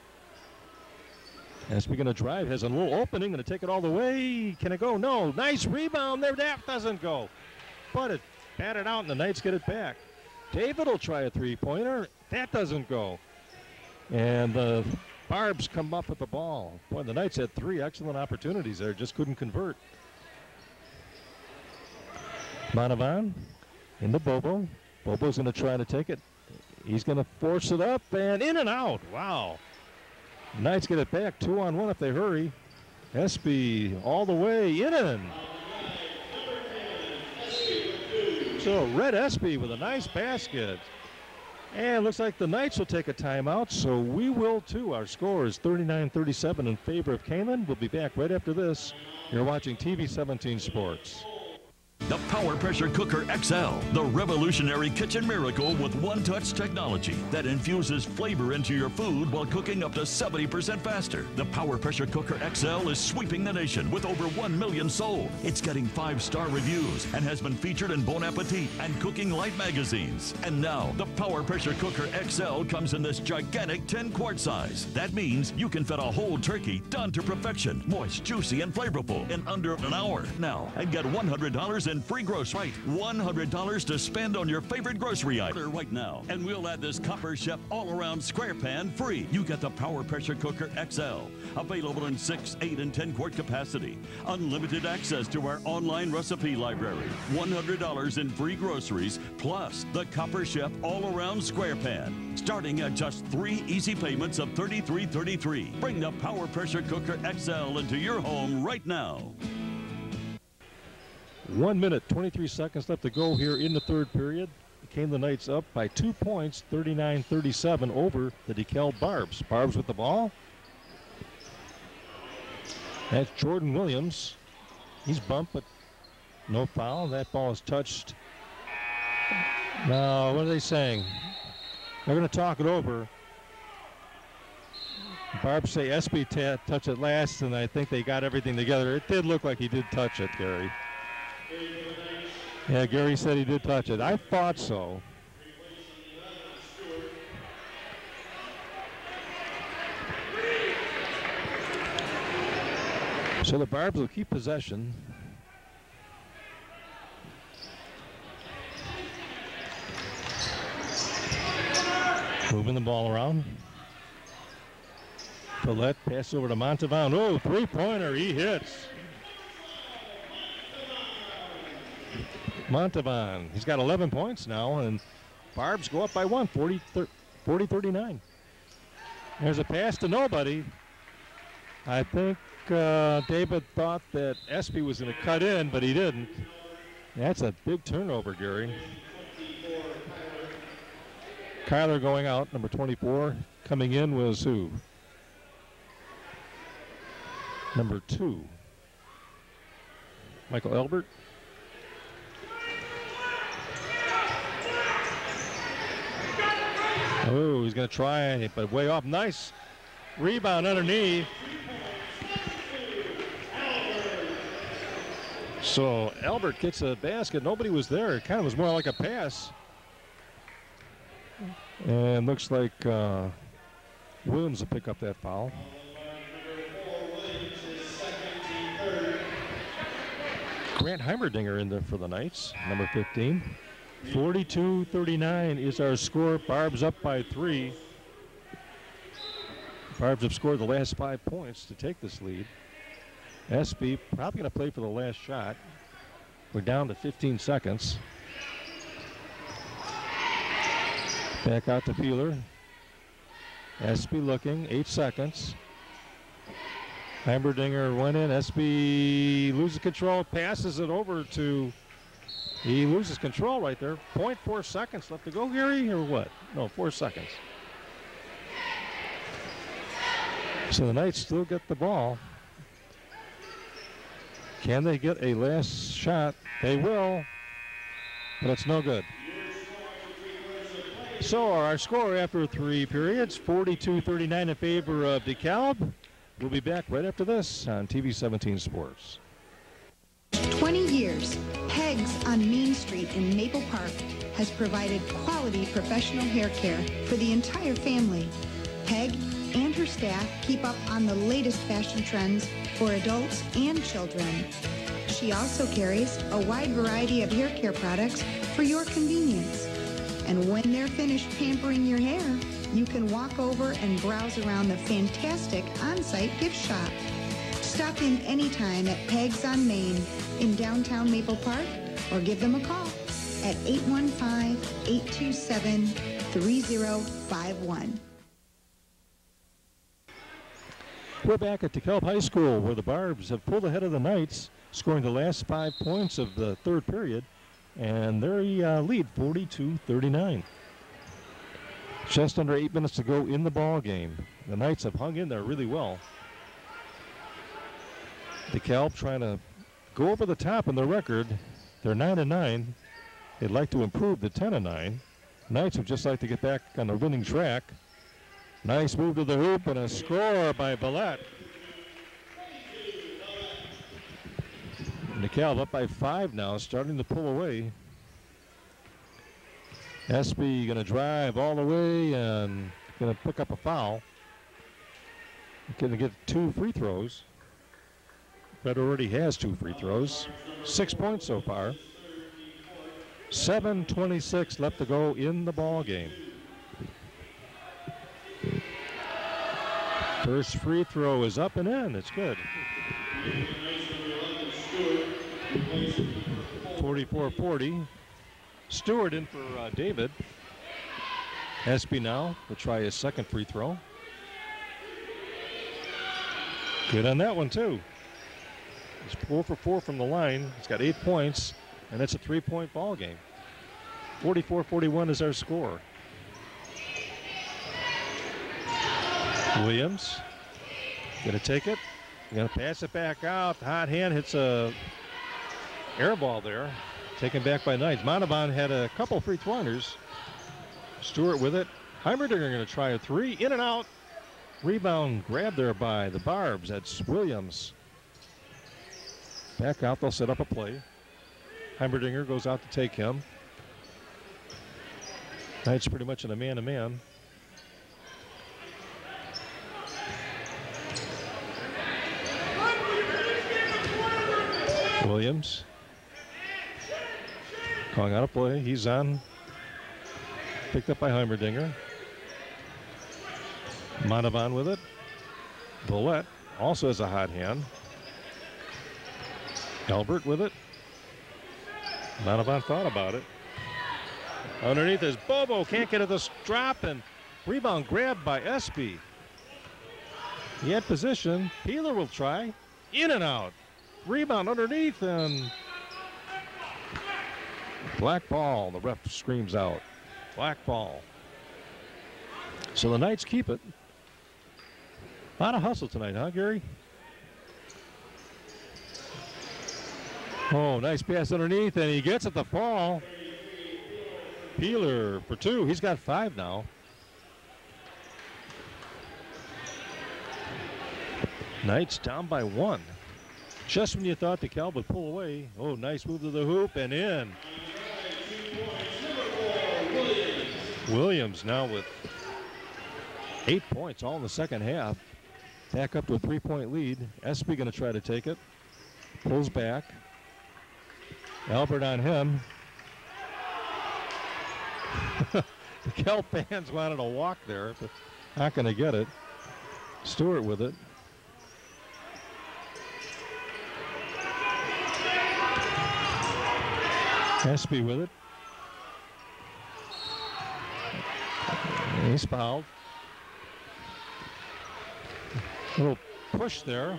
Espy going to drive. Has a little opening. Going to take it all the way. Can it go? No. Nice rebound there. That doesn't go. But it batted out, and the Knights get it back. David will try a three-pointer. That doesn't go. And the Barbs come up with the ball. Boy, the Knights had three excellent opportunities there. Just couldn't convert. Monavan into Bobo. Bobo's going to try to take it. He's going to force it up and in and out. Wow. Knights get it back. Two on one if they hurry. Espy all the way in and. So Red Espy with a nice basket. And looks like the Knights will take a timeout, so we will too. Our score is thirty-nine thirty-seven in favor of Kaneland. We'll be back right after this. You're watching T V seventeen Sports. The Power Pressure Cooker X L, the revolutionary kitchen miracle with one-touch technology that infuses flavor into your food while cooking up to seventy percent faster. The Power Pressure Cooker X L is sweeping the nation with over one million sold. It's getting five-star reviews and has been featured in Bon Appetit and Cooking Light magazines. And now, the Power Pressure Cooker X L comes in this gigantic ten-quart size. That means you can fit a whole turkey done to perfection, moist, juicy, and flavorful in under an hour. Now, and get one hundred dollars in free grocery. Right, one hundred dollars to spend on your favorite grocery item right now. And we'll add this Copper Chef all-around square pan free. You get the Power Pressure Cooker X L, available in six, eight, and ten quart capacity. Unlimited access to our online recipe library. one hundred dollars in free groceries, plus the Copper Chef all-around square pan. Starting at just three easy payments of thirty-three thirty-three. Bring the Power Pressure Cooker X L into your home right now. One minute, twenty-three seconds left to go here in the third period. Kaneland Knights up by two points, thirty-nine thirty-seven over the Dekalb Barbs. Barbs with the ball. That's Jordan Williams. He's bumped, but no foul. That ball is touched. Now, what are they saying? They're going to talk it over. Barbs say Espy t- touched it last, and I think they got everything together. It did look like he did touch it, Gary. Yeah, Gary said he did touch it. I thought so. So the Barbs will keep possession. Moving the ball around. Paulette pass over to Montalvan. Oh, three-pointer, he hits. Montalvan, he's got eleven points now, and Barbs go up by one, forty thirty-nine. There's a pass to nobody. I think uh, David thought that Espy was going to cut in, but he didn't. That's a big turnover, Gary. Kyler going out, number twenty-four. Coming in was who? Number two. Michael Elbert. Oh, he's going to try, but way off. Nice rebound underneath. So Albert gets a basket. Nobody was there. It kind of was more like a pass. And looks like uh, Williams will pick up that foul. Grant Heimerdinger in there for the Knights, number fifteen. forty-two thirty-nine is our score. Barbs up by three. Barbs have scored the last five points to take this lead. Espy probably going to play for the last shot. We're down to fifteen seconds. Back out to Peeler. Espy looking, eight seconds. Heimerdinger went in. Espy loses control, passes it over to, he loses control right there. zero point four seconds left to go, Gary, or what? No, four seconds. So the Knights still get the ball. Can they get a last shot? They will, but it's no good. So our score after three periods, forty-two thirty-nine in favor of DeKalb. We'll be back right after this on T V seventeen Sports. twenty years, Pegs on Main Street in Maple Park has provided quality professional hair care for the entire family. Peg and her staff keep up on the latest fashion trends for adults and children. She also carries a wide variety of hair care products for your convenience. And when they're finished pampering your hair, you can walk over and browse around the fantastic on-site gift shop. Stop in anytime at Pegs on Main in downtown Maple Park or give them a call at eight one five, eight two seven, three zero five one. We're back at DeKalb High School where the Barbs have pulled ahead of the Knights, scoring the last five points of the third period, and they uh, lead forty-two thirty-nine. Just under eight minutes to go in the ball game. The Knights have hung in there really well. DeKalb trying to go over the top in their record. They're nine and nine. They'd like to improve to ten and nine. Knights would just like to get back on the winning track. Nice move to the hoop and a score by Villette. DeKalb up by five now, starting to pull away. Espy going to drive all the way and going to pick up a foul. Going to get two free throws. Fred already has two free throws. Six points so far. seven twenty-six left to go in the ball game. First free throw is up and in. It's good. forty-four forty. Stewart in for uh, David. Espy now will try his second free throw. Good on that one too. He's four for four from the line. He's got eight points, and it's a three-point ball game. forty-four forty-one is our score. Williams gonna take it. Gonna pass it back out. Hot hand hits a air ball there. Taken back by Knights. Monavon had a couple free throwers. Stewart with it. Heimerdinger gonna try a three. In and out. Rebound grabbed there by the Barbs. That's Williams. Back out. They'll set up a play. Heimerdinger goes out to take him. Knights pretty much in a man-to-man. Williams calling out a play. He's on. Picked up by Heimerdinger. Monavon with it. Villette also has a hot hand. Albert with it. Monavon thought about it. Underneath is Bobo. Can't get at this drop, and rebound grabbed by Espy. He had position. Peeler will try. In and out. Rebound underneath, and black ball. The ref screams out. Black ball. So the Knights keep it. A lot of hustle tonight, huh, Gary? Oh, nice pass underneath, and he gets at the fall. Peeler for two. He's got five now. Knights down by one. Just when you thought DeKalb would pull away. Oh, nice move to the hoop and in. Williams now with eight points all in the second half. Back up to a three-point lead. Espy going to try to take it. Pulls back. Albert on him. DeKalb fans wanted a walk there, but not going to get it. Stewart with it. Espy with it. He's fouled. A little push there.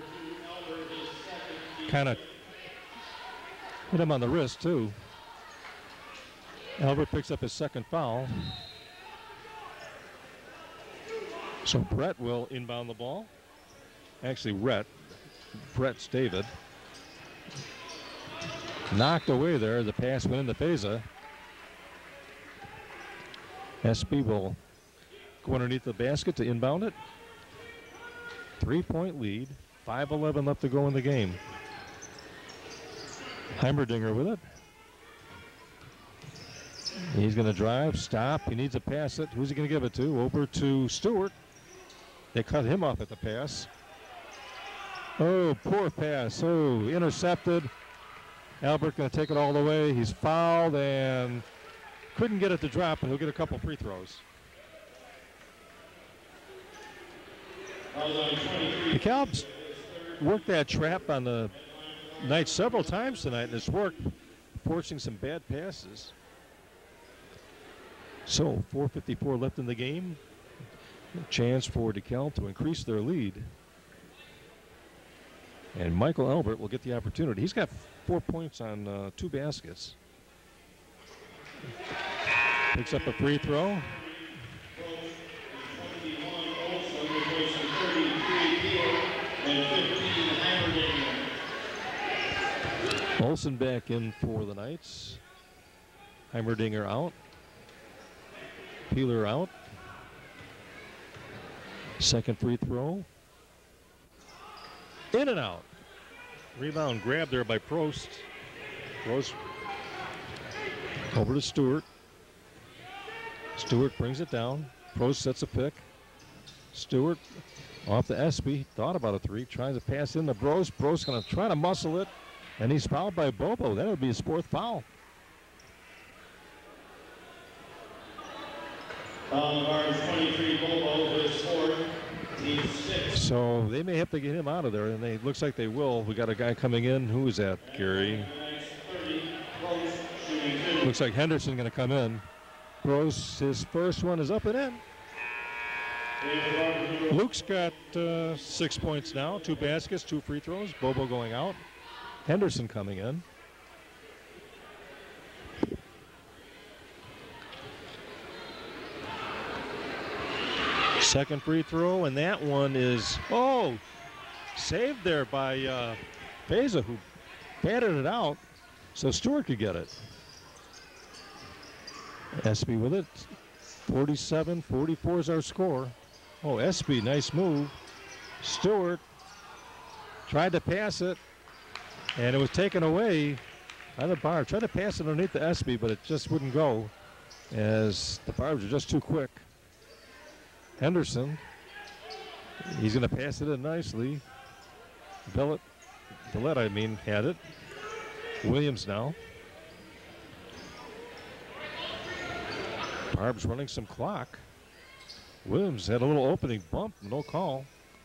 Kind of hit him on the wrist, too. Albert picks up his second foul. So Brett will inbound the ball. Actually, Rhett. Brett's David. Knocked away there. The pass went into Feza. S B will go underneath the basket to inbound it. Three-point lead. five eleven left to go in the game. Heimerdinger with it. He's going to drive, stop. He needs to pass it. Who's he going to give it to? Over to Stewart. They cut him off at the pass. Oh, poor pass. Oh, intercepted. Albert going to take it all the way. He's fouled and couldn't get it to drop, and he'll get a couple free throws. The Calbs worked that trap on the Knights several times tonight, and it's worked, forcing some bad passes. So, four fifty-four left in the game. A chance for Dekalb to increase their lead. And Michael Albert will get the opportunity. He's got four points on uh, two baskets. Picks up a free throw. Olsen back in for the Knights. Heimerdinger out. Peeler out. Second free throw. In and out. Rebound grabbed there by Prost. Prost over to Stewart. Stewart brings it down. Prost sets a pick. Stewart off to Espy. Thought about a three. Tries to pass in to Bros. Bros going to try to muscle it. And he's fouled by Bobo. That would be his fourth foul. On the Barbs, twenty-three, Bobo with his fourth. Team six. So they may have to get him out of there, and it looks like they will. We got a guy coming in. Who is that, Gary? Looks like Henderson going to come in. Gross, his first one is up and in. Luke's got uh, six points now, two baskets, two free throws. Bobo going out. Henderson coming in. Second free throw, and that one is, oh, saved there by uh, Feza, who batted it out so Stewart could get it. Espy with it. forty-seven forty-four is our score. Oh, Espy, nice move. Stewart tried to pass it, and it was taken away by the Barbs. Tried to pass it underneath the Espy, but it just wouldn't go as the Barbs are just too quick. Henderson, he's going to pass it in nicely. Billet, Billet, I mean, had it. Williams now. Barbs running some clock. Williams had a little opening bump, no call.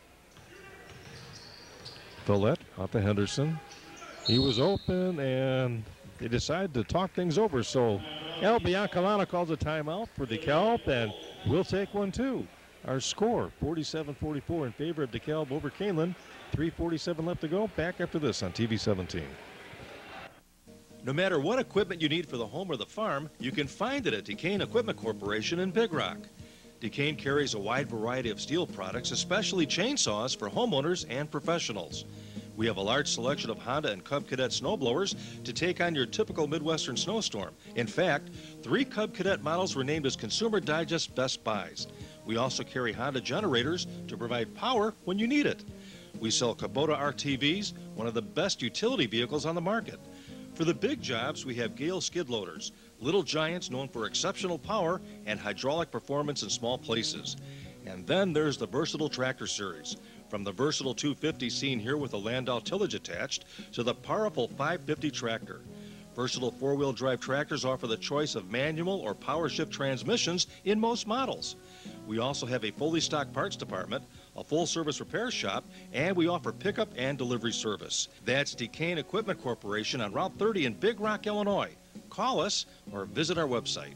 Billet out to Henderson. He was open, and they decided to talk things over. So El Biancalana calls a timeout for Dekalb, and we'll take one too. Our score, forty-seven forty-four in favor of Dekalb over Kaneland. three forty-seven left to go. Back after this on T V seventeen. No matter what equipment you need for the home or the farm, you can find it at Dekalb Equipment Corporation in Big Rock. Dekalb carries a wide variety of steel products, especially chainsaws for homeowners and professionals. We have a large selection of Honda and Cub Cadet snowblowers to take on your typical Midwestern snowstorm. In fact, three Cub Cadet models were named as Consumer Digest Best Buys. We also carry Honda generators to provide power when you need it. We sell Kubota R T Vs, one of the best utility vehicles on the market. For the big jobs, we have Gale skid loaders, little giants known for exceptional power and hydraulic performance in small places. And then there's the Versatile Tractor Series. From the versatile two fifty seen here with a Landau tillage attached to the powerful five fifty tractor. Versatile four-wheel drive tractors offer the choice of manual or power shift transmissions in most models. We also have a fully stocked parts department, a full-service repair shop, and we offer pickup and delivery service. That's Dekalb Equipment Corporation on Route thirty in Big Rock, Illinois. Call us or visit our website.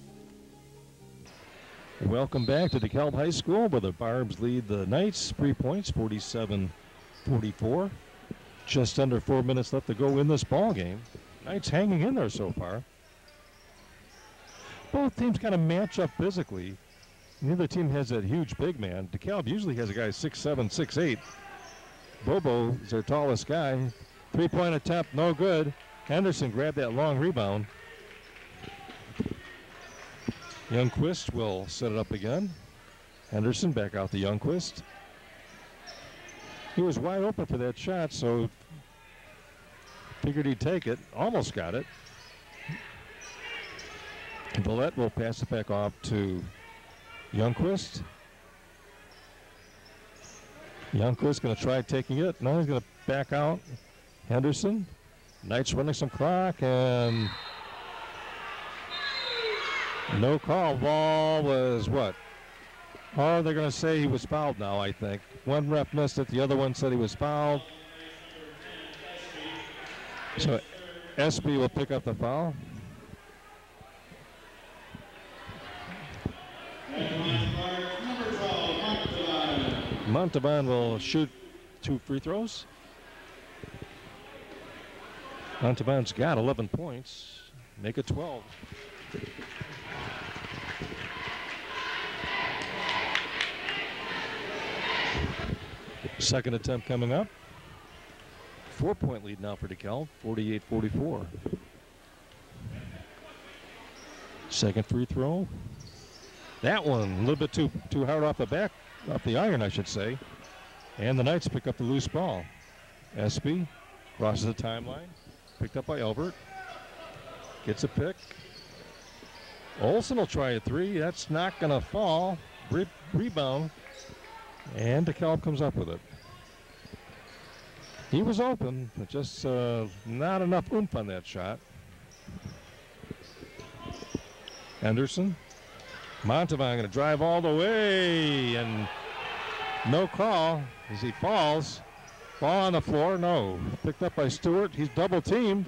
Welcome back to DeKalb High School, where the Barbs lead the Knights. Three points, forty-seven forty-four. Just under four minutes left to go in this ball game. Knights hanging in there so far. Both teams kind of match up physically. Neither team has that huge big man. Dekalb usually has a guy six seven, six eight. Bobo is their tallest guy. Three-point attempt, no good. Henderson grabbed that long rebound. Youngquist will set it up again. Henderson back out to Youngquist. He was wide open for that shot, so figured he'd take it. Almost got it. Villette will pass it back off to Youngquist. Youngquist going to try taking it. No, he's going to back out. Henderson. Knights running some clock, and no call. Ball was what? Oh, they're going to say he was fouled now, I think. One ref missed it. The other one said he was fouled. So S B will pick up the foul. Montalban will shoot two free throws. Montalban's got eleven points. Make it twelve. Second attempt coming up. Four-point lead now for Dekalb, forty-eight forty-four. Second free throw. That one a little bit too too hard off the back, off the iron, I should say. And the Knights pick up the loose ball. S B crosses the timeline. Picked up by Albert. Gets a pick. Olsen will try a three. That's not going to fall. Re rebound. And Dekalb comes up with it. He was open, but just uh, not enough oomph on that shot. Henderson. Montalban going to drive all the way, and no call as he falls. Ball on the floor, no. Picked up by Stewart. He's double teamed.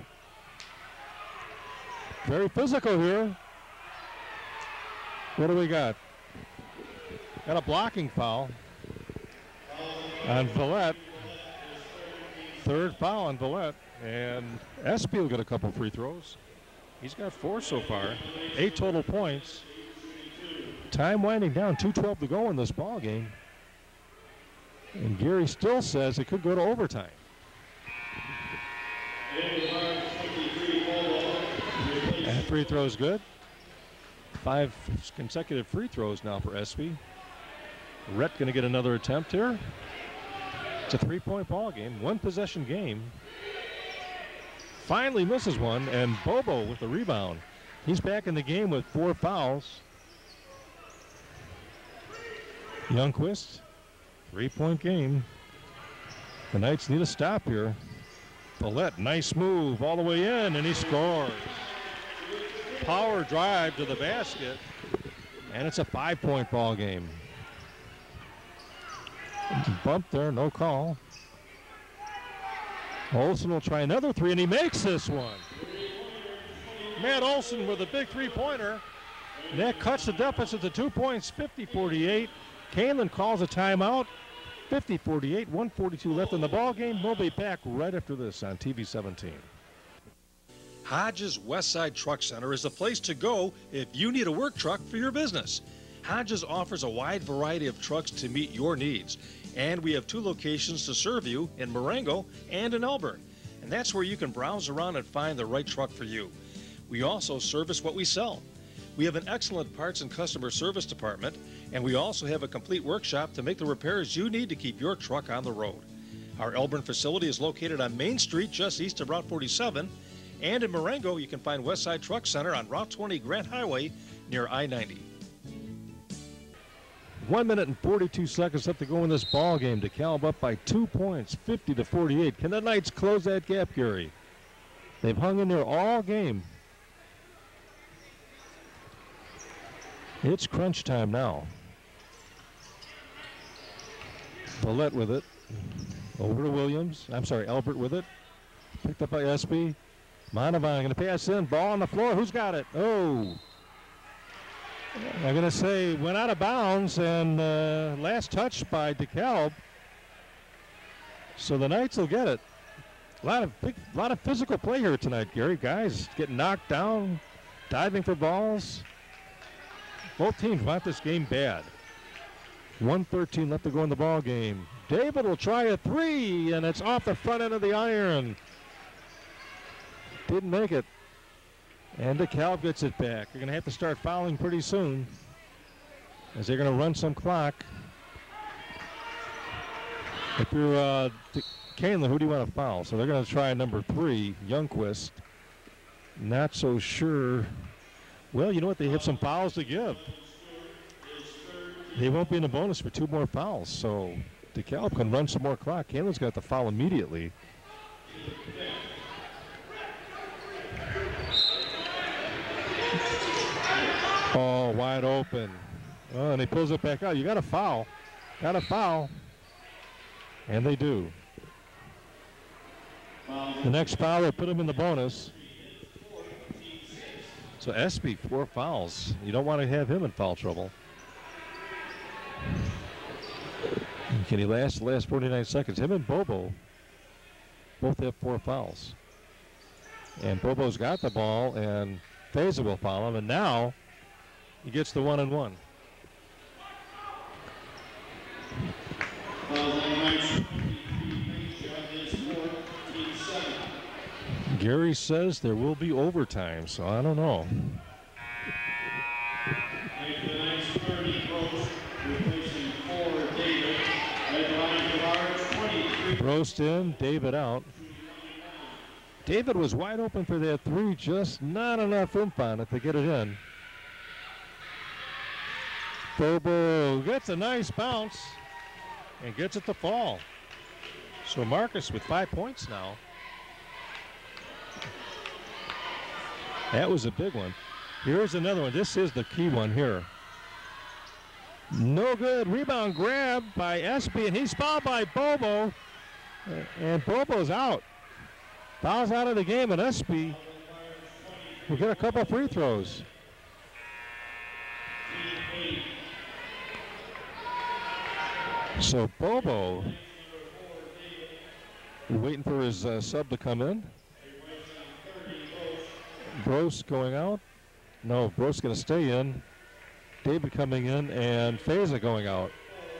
Very physical here. What do we got? Got a blocking foul on Villette. Third foul on Villette. And S B will get a couple free throws. He's got four so far. Eight total points. Time winding down. two twelve to go in this ball game. And Gary still says it could go to overtime. And free throws good. Five consecutive free throws now for S B. Rhett going to get another attempt here. It's a three-point ball game, one possession game. Finally misses one, and Bobo with the rebound. He's back in the game with four fouls. Youngquist, three-point game. The Knights need a stop here. Villette, nice move all the way in, and he scores. Power drive to the basket, and it's a five-point ball game. Bump there, no call. Olsen will try another three, and he makes this one. Matt Olsen with a big three-pointer. And that cuts the deficit to two points, fifty forty-eight. Kaneland calls a timeout. fifty forty-eight, one forty-two left in the ball game. We'll be back right after this on T V seventeen. Hodges Westside Truck Center is the place to go if you need a work truck for your business. Hodges offers a wide variety of trucks to meet your needs, and we have two locations to serve you in Marengo and in Elburn, and that's where you can browse around and find the right truck for you. We also service what we sell. We have an excellent parts and customer service department, and we also have a complete workshop to make the repairs you need to keep your truck on the road. Our Elburn facility is located on Main Street just east of Route forty-seven, and in Marengo you can find Westside Truck Center on Route twenty Grant Highway near I ninety. One minute and forty-two seconds left to go in this ball game. Dekalb up by two points, fifty to forty-eight. Can the Knights close that gap, Gary? They've hung in there all game. It's crunch time now. Villette with it. Over to Williams. I'm sorry, Albert with it. Picked up by S B. Montalban going to pass in. Ball on the floor. Who's got it? Oh. I'm going to say went out of bounds, and uh, last touch by Dekalb. So the Knights will get it. A lot of big, lot of physical play here tonight, Gary. Guys getting knocked down, diving for balls. Both teams want this game bad. one thirteen left to go in the ball game. David will try a three, and it's off the front end of the iron. Didn't make it. And Dekalb gets it back. They're going to have to start fouling pretty soon, as they're going to run some clock. If you're uh, Kaneland, who do you want to foul? So they're going to try number three, Youngquist. Not so sure. Well, you know what? They have some fouls to give. They won't be in the bonus for two more fouls, so Dekalb can run some more clock. Kaneland's got to foul immediately. Oh, wide open. Oh, and he pulls it back out. You got to foul. Got to foul. And they do. The next foul will put him in the bonus. So Espy, four fouls. You don't want to have him in foul trouble. Can he last the last forty-nine seconds? Him and Bobo both have four fouls. And Bobo's got the ball, and Feza will foul him. And now he gets the one and one. Gary says there will be overtime, so I don't know. Roast in, David out. David was wide open for that three, just not enough oomph on it to get it in. Bobo gets a nice bounce and gets it to fall. So Marcus with five points now. That was a big one. Here's another one. This is the key one here. No good. Rebound grab by Espy, and he's fouled by Bobo. And Bobo's out. Fouls out of the game, and Espy will get a couple free throws. So Bobo waiting for his uh, sub to come in. Gross going out. No, Gross going to stay in. David coming in, and Feza going out.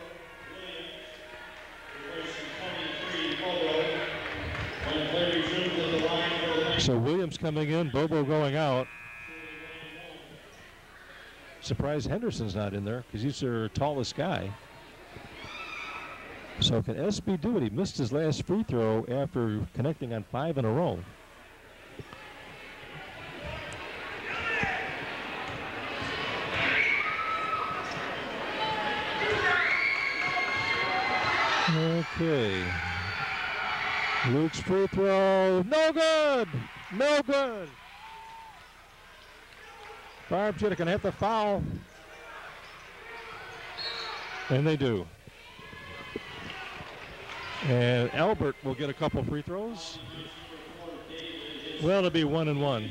So Williams coming in, Bobo going out. Surprised Henderson's not in there because he's their tallest guy. So can Espy do it? He missed his last free throw after connecting on five in a row. Okay. Luke's free throw, no good, no good. Barbs are gonna have to foul. And they do. And Albert will get a couple free throws. Well, it'll be one and one.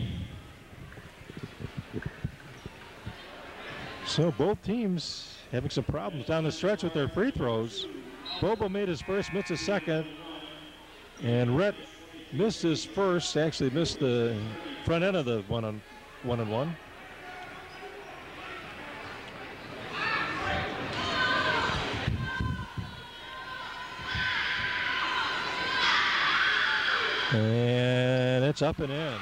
So both teams having some problems down the stretch with their free throws. Bobo made his first, missed his second. And Rhett missed his first, actually missed the front end of the one on one and one. And it's up and in.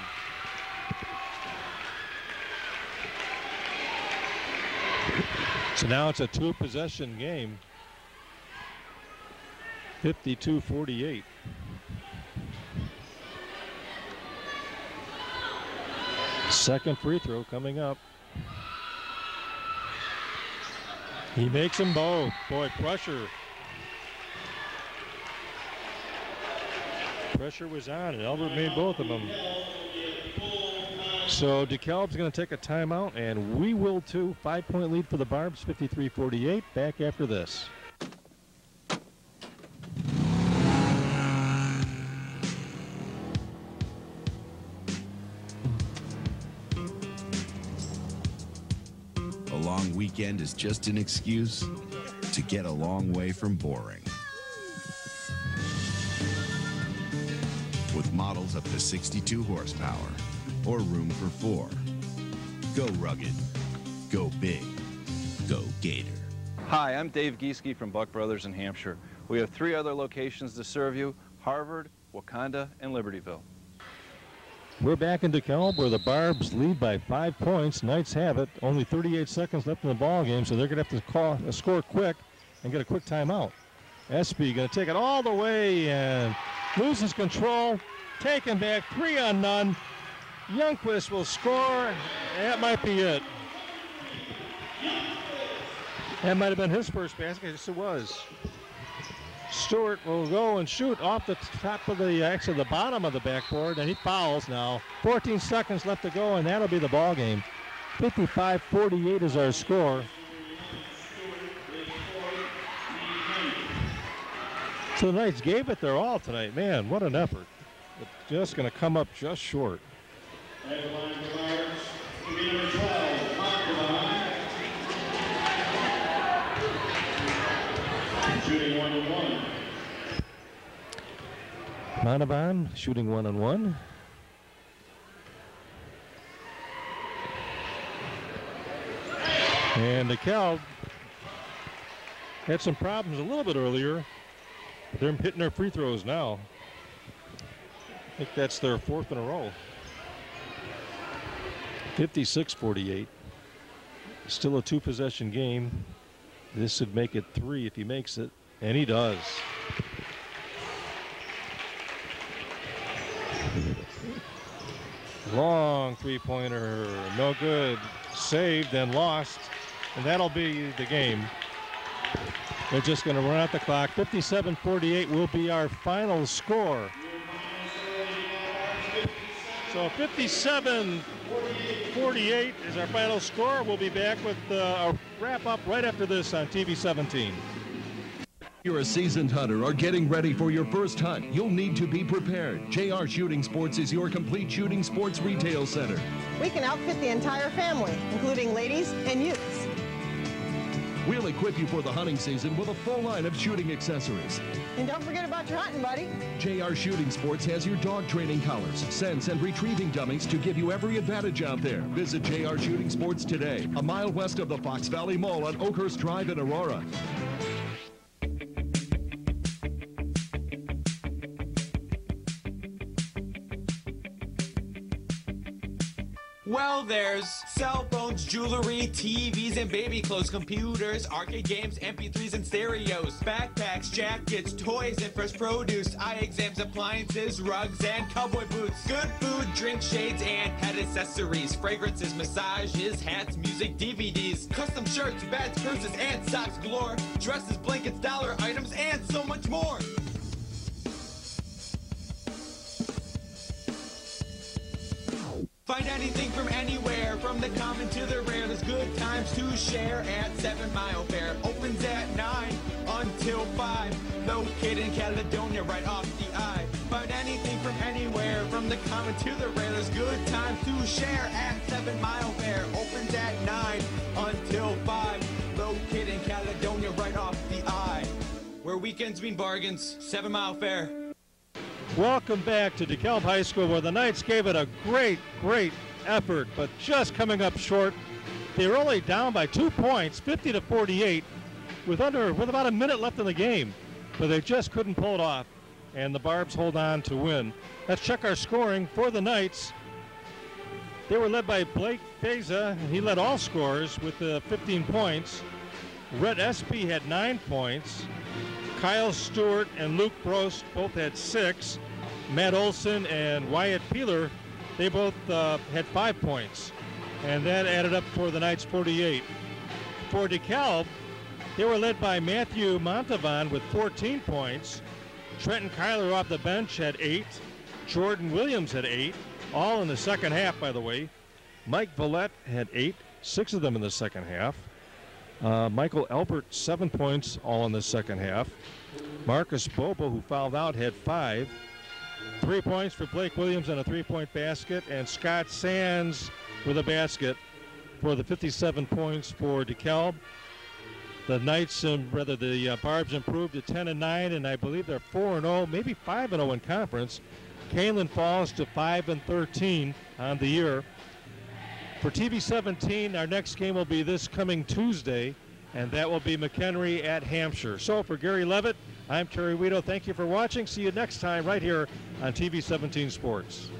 So now it's a two possession game. fifty-two forty-eight. Second free throw coming up. He makes them both. Boy, pressure. Pressure was on, and Albert made both of them. So Dekalb's going to take a timeout, and we will too. Five-point lead for the Barbs, fifty-three forty-eight. Back after this. A long weekend is just an excuse to get a long way from boring. With models up to sixty-two horsepower or room for four. Go rugged. Go big. Go Gator. Hi, I'm Dave Gieske from Buck Brothers in Hampshire. We have three other locations to serve you: Harvard, Wakanda, and Libertyville. We're back in Dekalb where the Barbs lead by five points. Knights have it. Only thirty-eight seconds left in the ball game, so they're going to have to call, uh, score quick and get a quick timeout. Espy going to take it all the way and loses control. Taken back, three on none. Youngquist will score. That might be it. That might have been his first basket. Yes, it was. Stewart will go and shoot off the top of the, actually the bottom of the backboard, and he fouls now. fourteen seconds left to go, and that'll be the ball game. fifty-five forty-eight is our score. So the Knights gave it their all tonight. Man, what an effort. But just going to come up just short. Shooting one and one. Monavon shooting one on one. And Dekalb had some problems a little bit earlier. They're hitting their free throws now. I think that's their fourth in a row. fifty-six forty-eight. Still a two-possession game. This would make it three if he makes it, and he does. Long three-pointer, no good. Saved and lost, and that'll be the game. They're just going to run out the clock. fifty-seven forty-eight will be our final score. So fifty-seven forty-eight is our final score. We'll be back with uh, a wrap-up right after this on T V seventeen. You're a seasoned hunter or getting ready for your first hunt, you'll need to be prepared. J R Shooting Sports is your complete shooting sports retail center. We can outfit the entire family, including ladies and youths. We'll equip you for the hunting season with a full line of shooting accessories. And don't forget about your hunting, buddy. J R Shooting Sports has your dog training collars, scents, and retrieving dummies to give you every advantage out there. Visit J R Shooting Sports today, a mile west of the Fox Valley Mall on Oakhurst Drive in Aurora. Well, there's cell phones, jewelry, T Vs, and baby clothes, computers, arcade games, M P threes, and stereos, backpacks, jackets, toys, and fresh produce, eye exams, appliances, rugs, and cowboy boots, good food, drink shades, and pet accessories, fragrances, massages, hats, music, D V Ds, custom shirts, beds, purses, and socks galore, dresses, blankets, dollar items, and so much more. Find anything from anywhere, from the common to the rare. There's good times to share at Seven Mile Fair. Opens at nine until five. Located in Caledonia, right off the I. Find anything from anywhere, from the common to the rare. There's good times to share at Seven Mile Fair. Opens at nine until five. Located in Caledonia, right off the I. Where weekends mean bargains. Seven Mile Fair. Welcome back to Dekalb High School, where the Knights gave it a great, great effort, but just coming up short. They were only down by two points, fifty to forty-eight, with under with about a minute left in the game, but they just couldn't pull it off, and the Barbs hold on to win. Let's check our scoring for the Knights. They were led by Blake Beza, and he led all scorers with uh, fifteen points. Rhett Espy had nine points. Kyle Stewart and Luke Brost both had six. Matt Olson and Wyatt Peeler, they both uh, had five points. And that added up for the Knights forty-eight. For Dekalb, they were led by Matthew Montavon with fourteen points. Trenton Kyler off the bench had eight. Jordan Williams had eight, all in the second half, by the way. Mike Villette had eight, six of them in the second half. Uh, Michael Albert, seven points, all in the second half. Marcus Bobo, who fouled out, had five. Three points for Blake Williams on a three-point basket, and Scott Sands with a basket for the fifty-seven points for Dekalb. The Knights, um, rather the uh, Barbs, improved to ten and nine, and I believe they're four and oh, maybe five and oh in conference. Kaneland falls to five and thirteen on the year. For T V seventeen, our next game will be this coming Tuesday, and that will be McHenry at Hampshire. So for Gary Levitt, I'm Terry Weedo. Thank you for watching. See you next time right here on T V seventeen Sports.